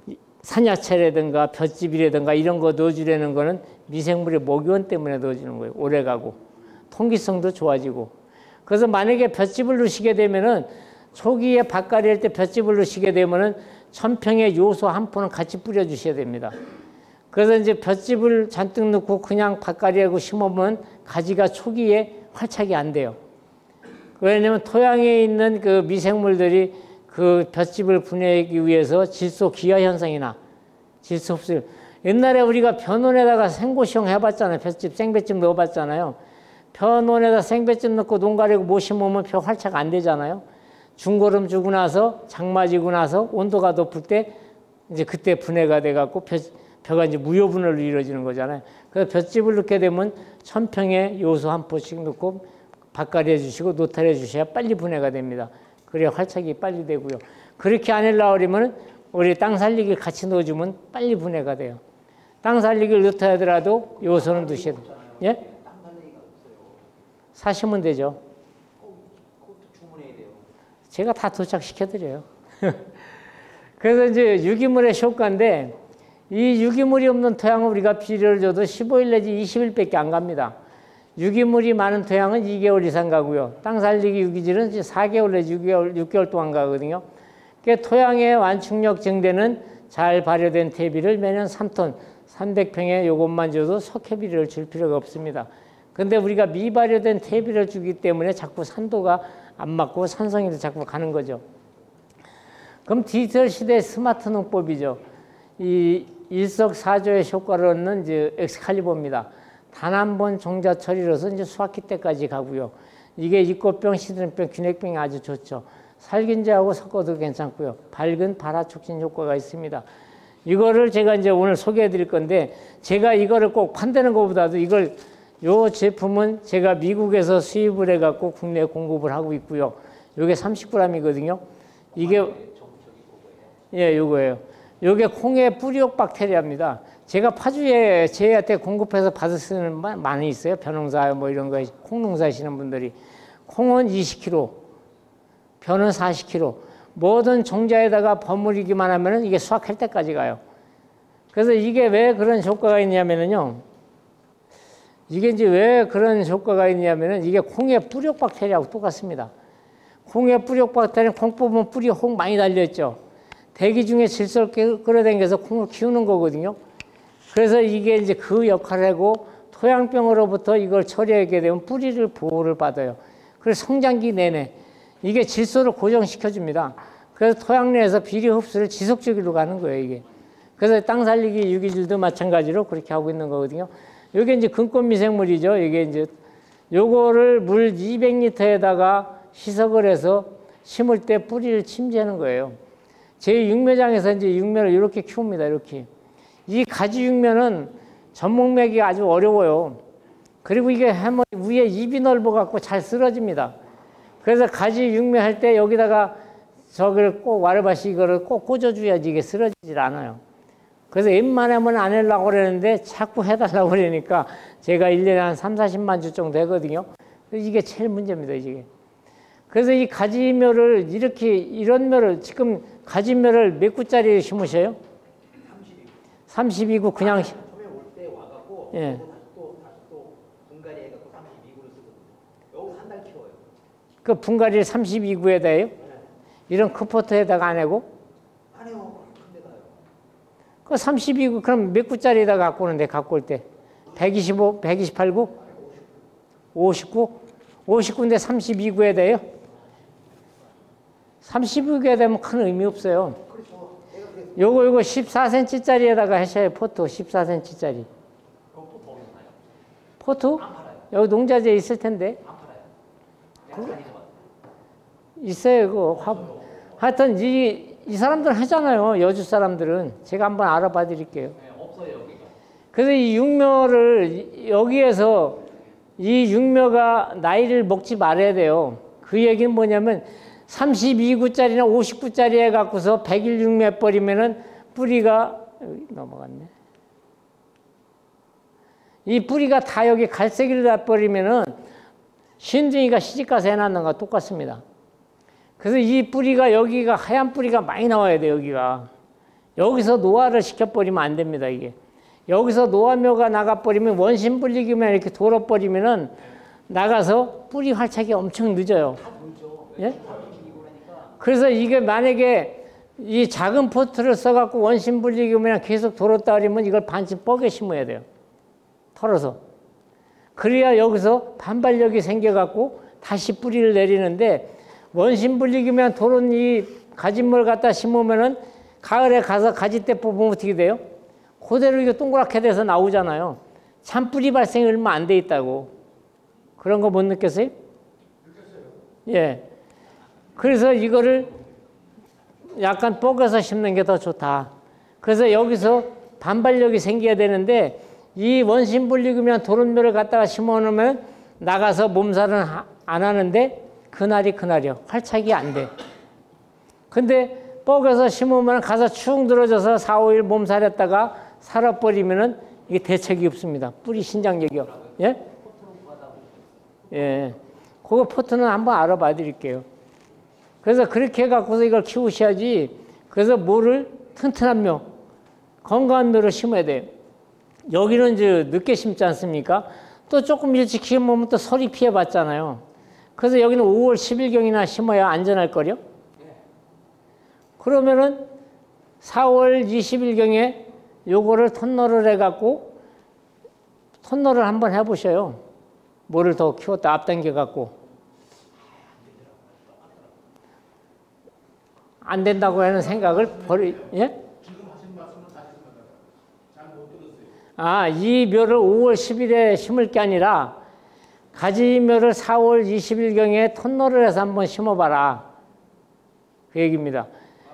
S1: 산야채라든가 볏짚이라든가 이런 거 넣어주려는 거는 미생물의 먹이원 때문에 넣어주는 거예요. 오래가고 통기성도 좋아지고. 그래서 만약에 볏짚을 넣으시게 되면은 초기에 밭갈이 할 때 볏짚을 넣으시게 되면은 천평의 요소 한 포는 같이 뿌려주셔야 됩니다. 그래서 이제 볏짚을 잔뜩 넣고 그냥 밭가리하고 심으면 가지가 초기에 활착이 안 돼요. 왜냐하면 토양에 있는 그 미생물들이 그 볏짚을 분해하기 위해서 질소 기화 현상이나 질소 흡수. 옛날에 우리가 변온에다가 생고시용 해봤잖아요. 볏짚, 생배즙 넣어봤잖아요. 변온에다 생배즙 넣고 농 가리고 못 심으면 벼 활착 안 되잖아요. 중고름 주고 나서 장마 지고 나서 온도가 높을 때 이제 그때 분해가 돼갖고 벼, 벼가 이제 무효분해로 이루어지는 거잖아요. 그래서 볏짚을 넣게 되면 천평에 요소 한 포씩 넣고 밭갈이 해주시고 노탈해 주셔야 빨리 분해가 됩니다. 그래야 활착이 빨리 되고요. 그렇게 안 하려고 그러면 우리 땅 살리기를 같이 넣어주면 빨리 분해가 돼요. 땅 살리기를 넣다 하더라도 요소는 넣으셔야 돼요. 예?
S2: 땅 살리기가 없어요.
S1: 사시면 되죠.
S2: 그것도 주문해야 돼요.
S1: 제가 다 도착시켜드려요. 그래서 이제 유기물의 효과인데 이 유기물이 없는 토양은 우리가 비료를 줘도 십오 일 내지 이십 일밖에 안 갑니다. 유기물이 많은 토양은 이 개월 이상 가고요. 땅 살리기 유기질은 이제 사 개월 내지 육 개월, 육 개월 동안 가거든요. 그러니까 토양의 완충력 증대는 잘 발효된 퇴비를 매년 삼 톤, 삼백 평에 요것만 줘도 석회비료를 줄 필요가 없습니다. 근데 우리가 미발효된 퇴비를 주기 때문에 자꾸 산도가 안 맞고 산성이도 자꾸 가는 거죠. 그럼 디지털 시대의 스마트 농법이죠. 이 일석사조의 효과를 얻는 이제 엑스칼리버입니다. 단 한 번 종자 처리로서 이제 수확기 때까지 가고요. 이게 이꽃병, 시드름병, 균핵병이 아주 좋죠. 살균제하고 섞어도 괜찮고요. 밝은 발화 촉진 효과가 있습니다. 이거를 제가 이제 오늘 소개해 드릴 건데 제가 이거를 꼭 판다는 것보다도 이걸 요 제품은 제가 미국에서 수입을 해 갖고 국내에 공급을 하고 있고요. 요게 삼십 그램이거든요. 이게 예, 요거예요. 요게 콩의 뿌리옥 박테리아입니다. 제가 파주에 제한테 공급해서 받을 수는 많이 있어요. 벼농사 뭐 이런 거 콩농사 하시는 분들이 콩은 이십 킬로그램, 벼는 사십 킬로그램. 모든 종자에다가 버무리기만 하면은 이게 수확할 때까지 가요. 그래서 이게 왜 그런 효과가 있냐면은요. 이게 이제 왜 그런 효과가 있냐면은 이게 콩의 뿌리옥 박테리아하고 똑같습니다. 콩의 뿌리옥 박테리아는 콩 뽑으면 뿌리 혹 많이 달려있죠. 대기 중에 질소를 끌어당겨서 콩을 키우는 거거든요. 그래서 이게 이제 그 역할을 하고 토양병으로부터 이걸 처리하게 되면 뿌리를 보호를 받아요. 그래서 성장기 내내 이게 질소를 고정시켜 줍니다. 그래서 토양 내에서 비료 흡수를 지속적으로 가는 거예요, 이게. 그래서 땅 살리기 유기질도 마찬가지로 그렇게 하고 있는 거거든요. 이게 이제 근권 미생물이죠. 이게 이제 요거를 물 이백 리터에다가 희석을 해서 심을 때 뿌리를 침지하는 거예요. 제 육묘장에서 이제 육묘를 이렇게 키웁니다, 이렇게. 이 가지 육묘는 전목매기 아주 어려워요. 그리고 이게 해머 위에 입이 넓어갖고 잘 쓰러집니다. 그래서 가지 육묘할 때 여기다가 저기를 꼭 와르바시 이거를 꼭 꽂아줘야지 이게 쓰러지질 않아요. 그래서 웬만하면 안 하려고 그러는데 자꾸 해달라고 그러니까 제가 일 년에 한 삼사십만 주 정도 되거든요. 이게 제일 문제입니다, 이게. 그래서 이 가지묘를 이렇게 이런 묘를 지금 가지묘를 몇 구짜리 심으셔요? 삼십이 구 그냥.
S2: 처음에 올 때 와갖고
S1: 예.
S2: 다시 또 다시 또 분갈이 해갖고 삼십이 구를 쓰거든요. 여기 한 달 키워요.
S1: 그 분갈이를 삼십이 구에다 해요?
S2: 네.
S1: 이런 크포트에다가 안 하고?
S2: 안 해요. 근데 가요.
S1: 그 삼십이 구 그럼 몇 구짜리에다 갖고 오는데 갖고 올 때? 백이십오, 백이십팔 구? 오십구? 오십구인데 삼십이 구에다 해요? 삼십이 구에 되면 큰 의미 없어요.
S2: 그렇죠. 내가 그래서
S1: 요거 요거 십사 센티미터짜리에다가 하셔요. 포트 십사 센티미터짜리.
S2: 그거 또 먹나요?
S1: 포트?
S2: 안 팔아요.
S1: 여기 농자재 있을 텐데.
S2: 안 팔아요. 내가 다니는 것 같아요.
S1: 있어요. 그 화... 하여튼 이, 이 사람들 하잖아요. 여주 사람들은. 제가 한번 알아봐 드릴게요.
S2: 네, 없어요 여기가.
S1: 그래서 이 육묘를 여기에서 이 육묘가 나이를 먹지 말아야 돼요. 그 얘기는 뭐냐면 삼십이 구짜리나 오십 구짜리 해갖고서 백 일 육묘 해버리면은 뿌리가 여기 넘어갔네. 이 뿌리가 다 여기 갈색으로 돼버리면은 신둥이가 시집가서 해놨는 거와 똑같습니다. 그래서 이 뿌리가 여기가 하얀 뿌리가 많이 나와야 돼요. 여기가. 여기서 노화를 시켜버리면 안 됩니다. 이게. 여기서 노화묘가 나가버리면 원심 불리기만 이렇게 돌아버리면은 나가서 뿌리 활착이 엄청 늦어요.
S2: 다 돌죠.
S1: 예?
S2: 삼십이 구라니까.
S1: 그래서 이게 만약에 이 작은 포트를 써갖고 원심 분리기면이랑 계속 돌았다 그러면 이걸 반쯤 뻐개 심어야 돼요. 털어서. 그래야 여기서 반발력이 생겨갖고 다시 뿌리를 내리는데 원심 분리기면 돌은 이 가지물 갖다 심으면은 가을에 가서 가지대 뽑으면 어떻게 돼요? 그대로 이거 동그랗게 돼서 나오잖아요. 참뿌리 발생이 얼마 안 돼 있다고. 그런 거 못 느꼈어요? 느꼈어요. 예. 그래서 이거를 약간 뽀개서 심는 게 더 좋다. 그래서 여기서 반발력이 생겨야 되는데 이 원심 분리기면 도른묘를 갖다가 심어 놓으면 나가서 몸살은 안 하는데 그날이 그날이요. 활착이 안 돼. 근데 뻐개서 심으면 가서 축 늘어져서 사, 오 일 몸살했다가 살아버리면은 이게 대책이 없습니다. 뿌리 신장력이요. 예? 예. 그거 포트는 한번 알아봐 드릴게요. 그래서 그렇게 해갖고서 이걸 키우셔야지. 그래서 뭐를 튼튼한 묘, 건강한 묘를 심어야 돼요. 여기는 이제 늦게 심지 않습니까? 또 조금 일찍 심으면 또 서리 피해 봤잖아요. 그래서 여기는 오월 십일경이나 심어야 안전할 거요. 그러면은 사월 이십일경에 요거를 턴너를 해갖고 턴너를 한번 해보셔요. 뭐를 더 키웠다 앞당겨갖고. 안 된다고 하는 생각을 버리, 예? 아, 이 묘를 오월 십일에 심을 게 아니라 가지묘를 사월 이십일경에 턴너를 해서 한번 심어봐라. 그 얘기입니다.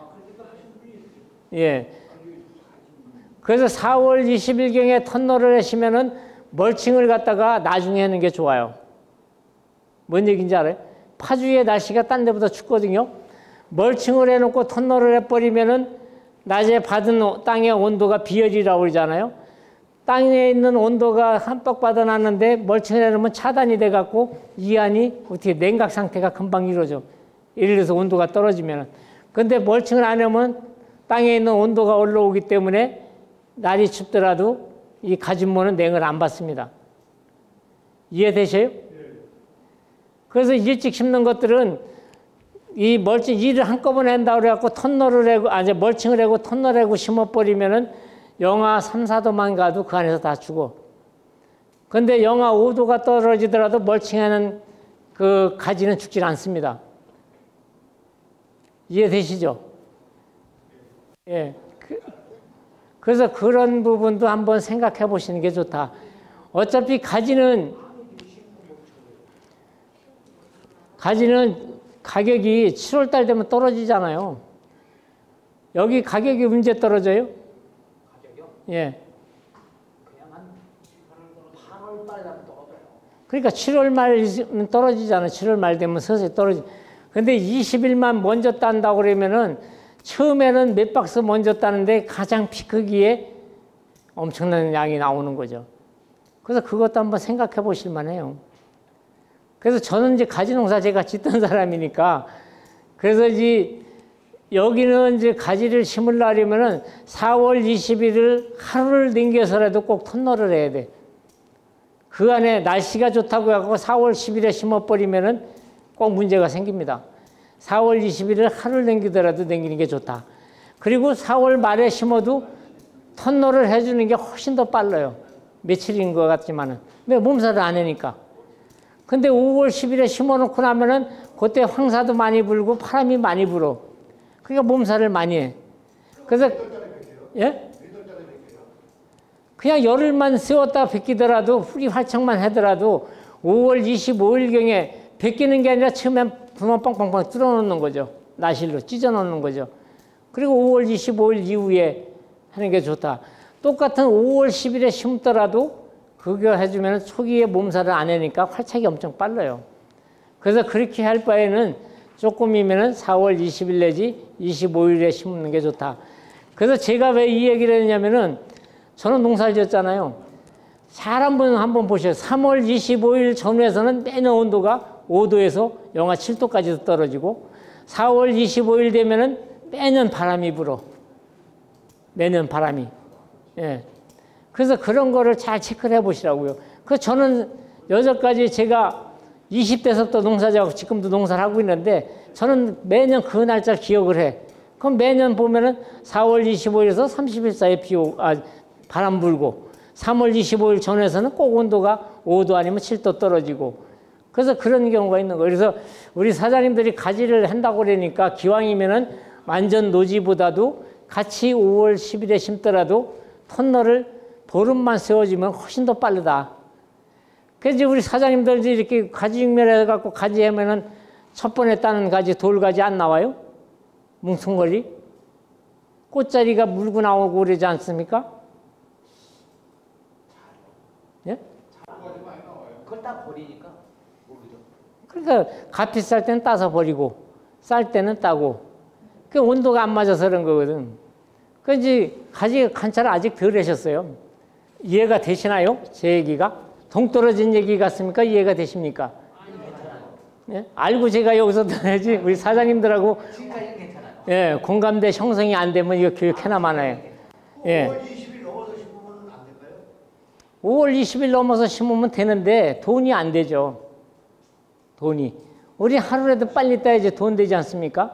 S1: 예. 그래서 사월 이십일경에 턴너를 하시면은 멀칭을 갖다가 나중에 하는 게 좋아요. 뭔 얘기인지 알아요? 파주의 날씨가 딴 데보다 춥거든요. 멀칭을 해놓고 턴너를 해버리면은 낮에 받은 땅의 온도가 비열이라고 그러잖아요. 땅에 있는 온도가 한뻑 받아놨는데 멀칭을 해놓으면 차단이 돼갖고 이 안이 어떻게 냉각 상태가 금방 이루어져. 예를 들어서 온도가 떨어지면은. 근데 멀칭을 안 하면 땅에 있는 온도가 올라오기 때문에 날이 춥더라도 이 가진모는 냉을 안 받습니다. 이해되셔요? 그래서 일찍 심는 것들은 이 멀칭, 일을 한꺼번에 한다고 그래갖고 턴너를 하고, 아니, 멀칭을 하고 턴너를 하고 심어버리면은 영하 삼, 사도만 가도 그 안에서 다 죽어. 근데 영하 오 도가 떨어지더라도 멀칭하는 그 가지는 죽질 않습니다. 이해되시죠? 예. 그, 그래서 그런 부분도 한번 생각해 보시는 게 좋다. 어차피 가지는, 가지는 가격이 칠월 달 되면 떨어지잖아요. 여기 가격이 언제 떨어져요?
S2: 가격이요?
S1: 예.
S2: 그냥 한 팔월 달 되면 떨어져요.
S1: 그러니까 칠월 말이면 떨어지잖아요. 칠월 말 되면 서서히 떨어지. 근데 이십 일만 먼저 딴다고 그러면은 처음에는 몇 박스 먼저 따는데 가장 피크기에 엄청난 양이 나오는 거죠. 그래서 그것도 한번 생각해 보실 만해요. 그래서 저는 이제 가지 농사 제가 짓던 사람이니까 그래서 이제 여기는 이제 가지를 심으려면은 사월 이십일을 하루를 넘겨서라도 꼭 턴너를 해야 돼. 그 안에 날씨가 좋다고 해갖고 사월 십일에 심어버리면은 꼭 문제가 생깁니다. 사월 이십일을 하루를 넘기더라도 넘기는 게 좋다. 그리고 사월 말에 심어도 턴너를 해주는 게 훨씬 더 빨라요. 며칠인 것 같지만은. 왜 몸살을 안 하니까. 근데 오월 십일에 심어놓고 나면은 그때 황사도 많이 불고 바람이 많이 불어. 그러니까 몸살을 많이 해. 그래서, 예? 그냥 열흘만 세웠다 벗기더라도, 뿌리 활착만 하더라도 오월 이십오일경에 벗기는 게 아니라 처음엔 구멍 뻥뻥뻥 뚫어놓는 거죠. 나실로 찢어놓는 거죠. 그리고 오월 이십오일 이후에 하는 게 좋다. 똑같은 오월 십일에 심더라도 그거 해주면 초기에 몸살을 안 하니까 활착이 엄청 빨라요. 그래서 그렇게 할 바에는 조금이면은 사월 이십일 내지 이십오일에 심는 게 좋다. 그래서 제가 왜 이 얘기를 했냐면은 저는 농사를 지었잖아요. 잘 한번 한번 보세요. 삼월 이십오일 전후에서는 매년 온도가 오 도에서 영하 칠 도까지도 떨어지고 사월 이십오일 되면은 매년 바람이 불어. 매년 바람이. 예. 그래서 그런 거를 잘 체크를 해보시라고요. 그 저는 여태까지 제가 이십 대서부터 농사지하고 지금도 농사를 하고 있는데 저는 매년 그 날짜 기억을 해. 그럼 매년 보면은 사월 이십오일에서 삼십일 사이에 비 오, 아, 바람 불고 삼월 이십오일 전에서는 꼭 온도가 오 도 아니면 칠 도 떨어지고 그래서 그런 경우가 있는 거예요. 그래서 우리 사장님들이 가지를 한다고 그러니까 기왕이면은 완전 노지보다도 같이 오월 십일에 심더라도 터널을 보름만 세워주면 훨씬 더 빠르다. 그래서 이제 우리 사장님들 이렇게 가지 육면해 갖고 가지 하면은 첫 번에 따는 가지 돌가지 안 나와요? 뭉퉁거리? 꽃자리가 물고 나오고 그러지 않습니까? 예?
S2: 그걸 다 버리니까 모르죠.
S1: 그러니까 값이 쌀 때는 따서 버리고 쌀 때는 따고 그 온도가 안 맞아서 그런 거거든. 그 이제 가지 관찰을 아직 덜 하셨어요. 이해가 되시나요? 제 얘기가? 동떨어진 얘기 같습니까? 이해가 되십니까?
S2: 아니 괜찮아요.
S1: 예? 알고 제가 여기서 해야지 우리 사장님들하고
S2: 지금까지는 괜찮아요.
S1: 예, 공감대 형성이 안 되면 이거 교육해나 마나요. 예.
S3: 오월 이십일 넘어서 심으면 안 될까요?
S1: 오월 이십일 넘어서 심으면 되는데 돈이 안 되죠. 돈이. 우리 하루라도 빨리 따야지 돈 되지 않습니까?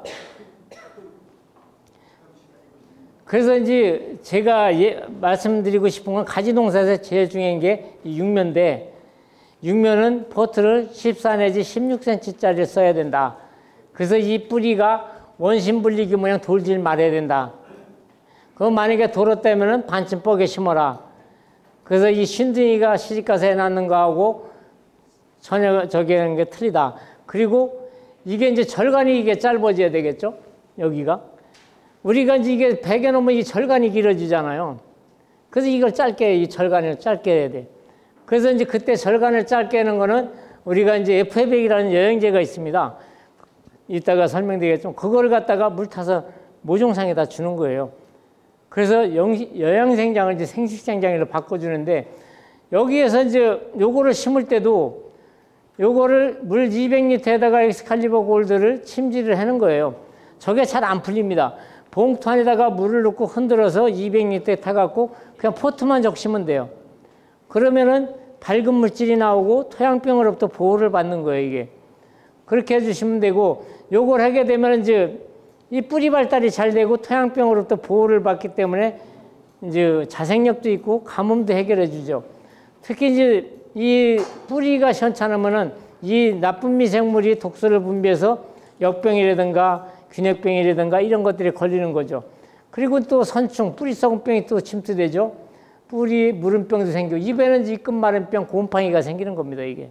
S1: 그래서 이제 제가 예, 말씀드리고 싶은 건 가지 농사에서 제일 중요한 게 육면인데 육면은 포트를 십사 내지 십육 센티미터짜리를 써야 된다. 그래서 이 뿌리가 원심 불리기 모양 돌질 말아야 된다. 그럼 만약에 돌았다면은 반쯤 뻐개 심어라. 그래서 이 신둥이가 시집가서 해놨는 거하고 전혀 저기 하는 게 틀리다. 그리고 이게 이제 절간이 이게 짧아져야 되겠죠? 여기가. 우리가 이제 이게 백에 넘으면 이 절간이 길어지잖아요. 그래서 이걸 짧게, 이 절간을 짧게 해야 돼. 그래서 이제 그때 절간을 짧게 하는 거는 우리가 이제 에프에백이라는 여행제가 있습니다. 이따가 설명드리겠지만 그걸 갖다가 물 타서 모종상에다 주는 거예요. 그래서 여양생장을 이제 생식생장으로 바꿔주는데 여기에서 이제 요거를 심을 때도 요거를 물 이백 리터에다가 엑스칼리버 골드를 침지를 하는 거예요. 저게 잘 안 풀립니다. 봉투 안에다가 물을 넣고 흔들어서 이백 리터에 타갖고 그냥 포트만 적시면 돼요. 그러면은 밝은 물질이 나오고 토양병으로부터 보호를 받는 거예요, 이게. 그렇게 해주시면 되고, 요걸 하게 되면 이제 이 뿌리 발달이 잘 되고 토양병으로부터 보호를 받기 때문에 이제 자생력도 있고 가뭄도 해결해 주죠. 특히 이제 이 뿌리가 시원찮으면은 이 나쁜 미생물이 독소를 분비해서 역병이라든가 균핵병이라든가 이런 것들이 걸리는 거죠. 그리고 또 선충, 뿌리 썩은 병이 또 침투되죠. 뿌리 무름병도 생기고 입에는 이 끝마른병, 곰팡이가 생기는 겁니다, 이게.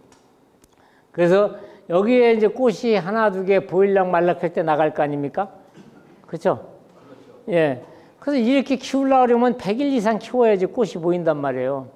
S1: 그래서 여기에 이제 꽃이 하나, 두 개 보일락 말락 할 때 나갈 거 아닙니까? 그렇죠? 예. 그래서 이렇게 키우려고 하려면 백 일 이상 키워야지 꽃이 보인단 말이에요.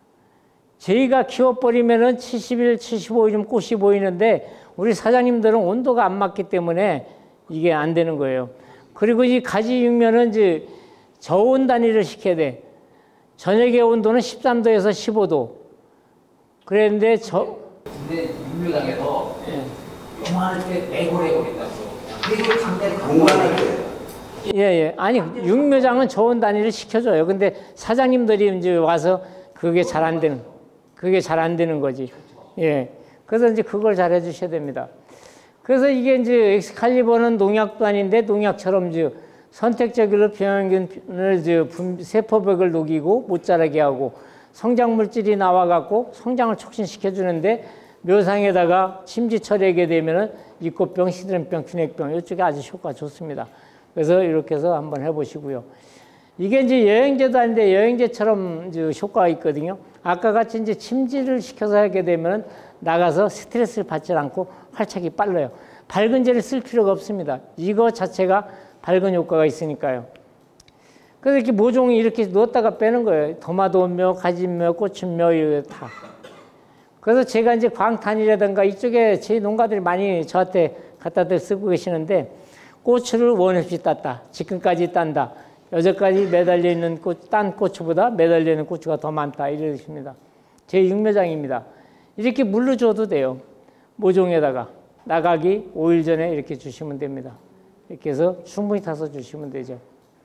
S1: 저희가 키워버리면은 칠십 일, 칠십오 일이면 꽃이 보이는데 우리 사장님들은 온도가 안 맞기 때문에 이게 안 되는 거예요. 그리고 이 가지 육면은 이제 저온 단위를 시켜야 돼. 저녁의 온도는 십삼 도에서 십오 도. 그랬는데 저.
S2: 근데 육묘당에서 요만할 때 레고레고 있다고. 그리고 강대로
S3: 공부할 때.
S1: 예, 예. 아니, 육묘장은 저온 단위를 시켜줘요. 근데 사장님들이 이제 와서 그게 잘 안 되는, 그게 잘 안 되는 거지. 예. 그래서 이제 그걸 잘 해주셔야 됩니다. 그래서 이게 이제 엑스칼리버는 농약도 아닌데 농약처럼 이제 선택적으로 병균을 이제 세포벽을 녹이고 못 자라게 하고 성장 물질이 나와갖고 성장을 촉진시켜 주는데 묘상에다가 침지 처리하게 되면은 이꽃병, 시드름병, 균핵병 이쪽에 아주 효과가 좋습니다. 그래서 이렇게 해서 한번 해보시고요. 이게 이제 여행제도 아닌데 여행제처럼 이제 효과가 있거든요. 아까 같이 이제 침지를 시켜서 하게 되면 나가서 스트레스를 받지 않고 활착이 빨라요. 밝은 재를 쓸 필요가 없습니다. 이거 자체가 밝은 효과가 있으니까요. 그래서 이렇게 모종이 이렇게 넣었다가 빼는 거예요. 토마토며, 가지며, 꽃이며, 이거 다. 그래서 제가 이제 광탄이라든가 이쪽에 제 농가들이 많이 저한테 갖다들 쓰고 계시는데 고추를 원없이 땄다. 지금까지 딴다. 여기까지 매달려 있는 꽃, 딴 고추보다 매달려 있는 고추가 더 많다. 이러십니다. 제 육묘장입니다. 이렇게 물로 줘도 돼요. 모종에다가. 나가기 오 일 전에 이렇게 주시면 됩니다. 이렇게 해서 충분히 타서 주시면 되죠.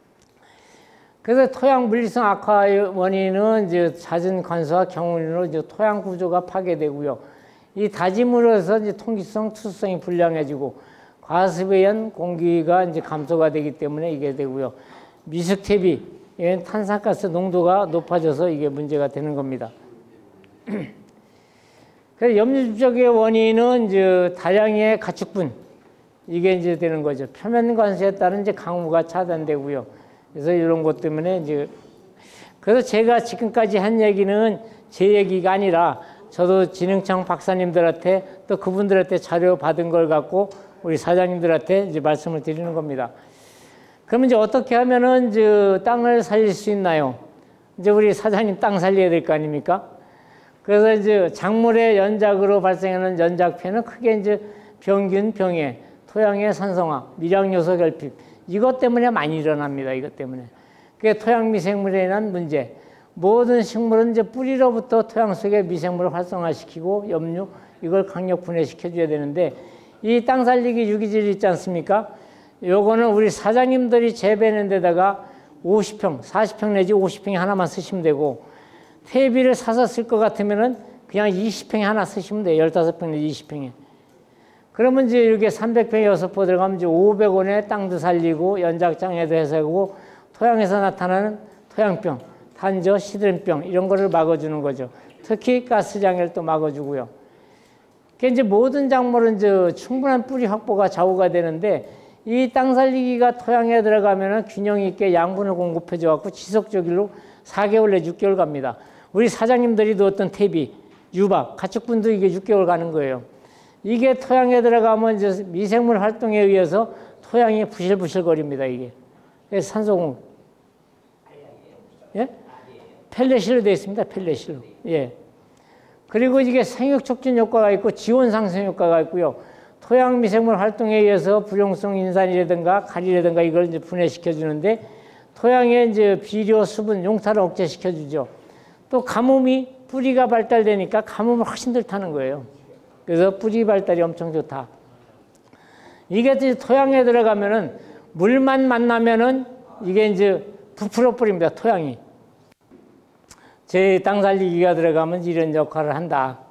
S1: 그래서 토양 물리성 악화의 원인은 이제 잦은 관수와 경운으로 이제 토양 구조가 파괴되고요. 이 다짐으로 해서 이제 통기성, 투수성이 불량해지고 과습에 의한 공기가 이제 감소가 되기 때문에 이게 되고요. 미숙 퇴비, 얘는 탄산가스 농도가 높아져서 이게 문제가 되는 겁니다. 그래서 염류적의 원인은 이제 다량의 가축분, 이게 이제 되는 거죠. 표면 관수에 따른 이제 강우가 차단되고요. 그래서 이런 것 때문에 이제, 그래서 제가 지금까지 한 얘기는 제 얘기가 아니라 저도 진흥청 박사님들한테 또 그분들한테 자료 받은 걸 갖고 우리 사장님들한테 이제 말씀을 드리는 겁니다. 그러면 이제 어떻게 하면은 이제 땅을 살릴 수 있나요? 이제 우리 사장님 땅 살려야 될 거 아닙니까? 그래서 이제 작물의 연작으로 발생하는 연작폐는 크게 이제 병균, 병해, 토양의 산성화, 미량요소 결핍, 이것 때문에 많이 일어납니다. 이것 때문에. 그게 토양 미생물에 인한 문제. 모든 식물은 이제 뿌리로부터 토양 속에 미생물을 활성화시키고 염류, 이걸 강력 분해시켜줘야 되는데, 이 땅 살리기 유기질 있지 않습니까? 요거는 우리 사장님들이 재배하는 데다가 오십 평, 사십 평 내지 오십 평에 하나만 쓰시면 되고, 퇴비를 사서 쓸 것 같으면은 그냥 이십 평에 하나 쓰시면 돼요. 십오 평 내지 이십 평에. 그러면 이제 이렇게 삼백 평에 여섯 포 들어가면 이제 오백 원에 땅도 살리고 연작장애도 해소하고 토양에서 나타나는 토양병, 탄저, 시드름병 이런 거를 막아주는 거죠. 특히 가스장애를 또 막아주고요. 그러니까 이제 모든 작물은 이제 충분한 뿌리 확보가 좌우가 되는데 이 땅 살리기가 토양에 들어가면은 균형 있게 양분을 공급해 줘 갖고 지속적으로 사 개월 내지 육 개월 갑니다. 우리 사장님들이 넣었던 퇴비, 유박, 가축분도 이게 육 개월 가는 거예요. 이게 토양에 들어가면 이제 미생물 활동에 의해서 토양이 부실부실거립니다, 이게. 그래서 산소공. 예? 펠렛실로 되어 있습니다, 펠렛실로. 예. 그리고 이게 생육 촉진 효과가 있고 지원 상승 효과가 있고요. 토양 미생물 활동에 의해서 불용성 인산이라든가 가리라든가 이걸 이제 분해시켜 주는데 토양에 이제 비료, 수분, 용타를 억제시켜 주죠. 또 가뭄이 뿌리가 발달되니까 가뭄을 훨씬 덜 타는 거예요. 그래서 뿌리 발달이 엄청 좋다. 이게 이제 토양에 들어가면은 물만 만나면은 이게 이제 부풀어 버립니다, 토양이. 제 땅 살리기가 들어가면 이런 역할을 한다.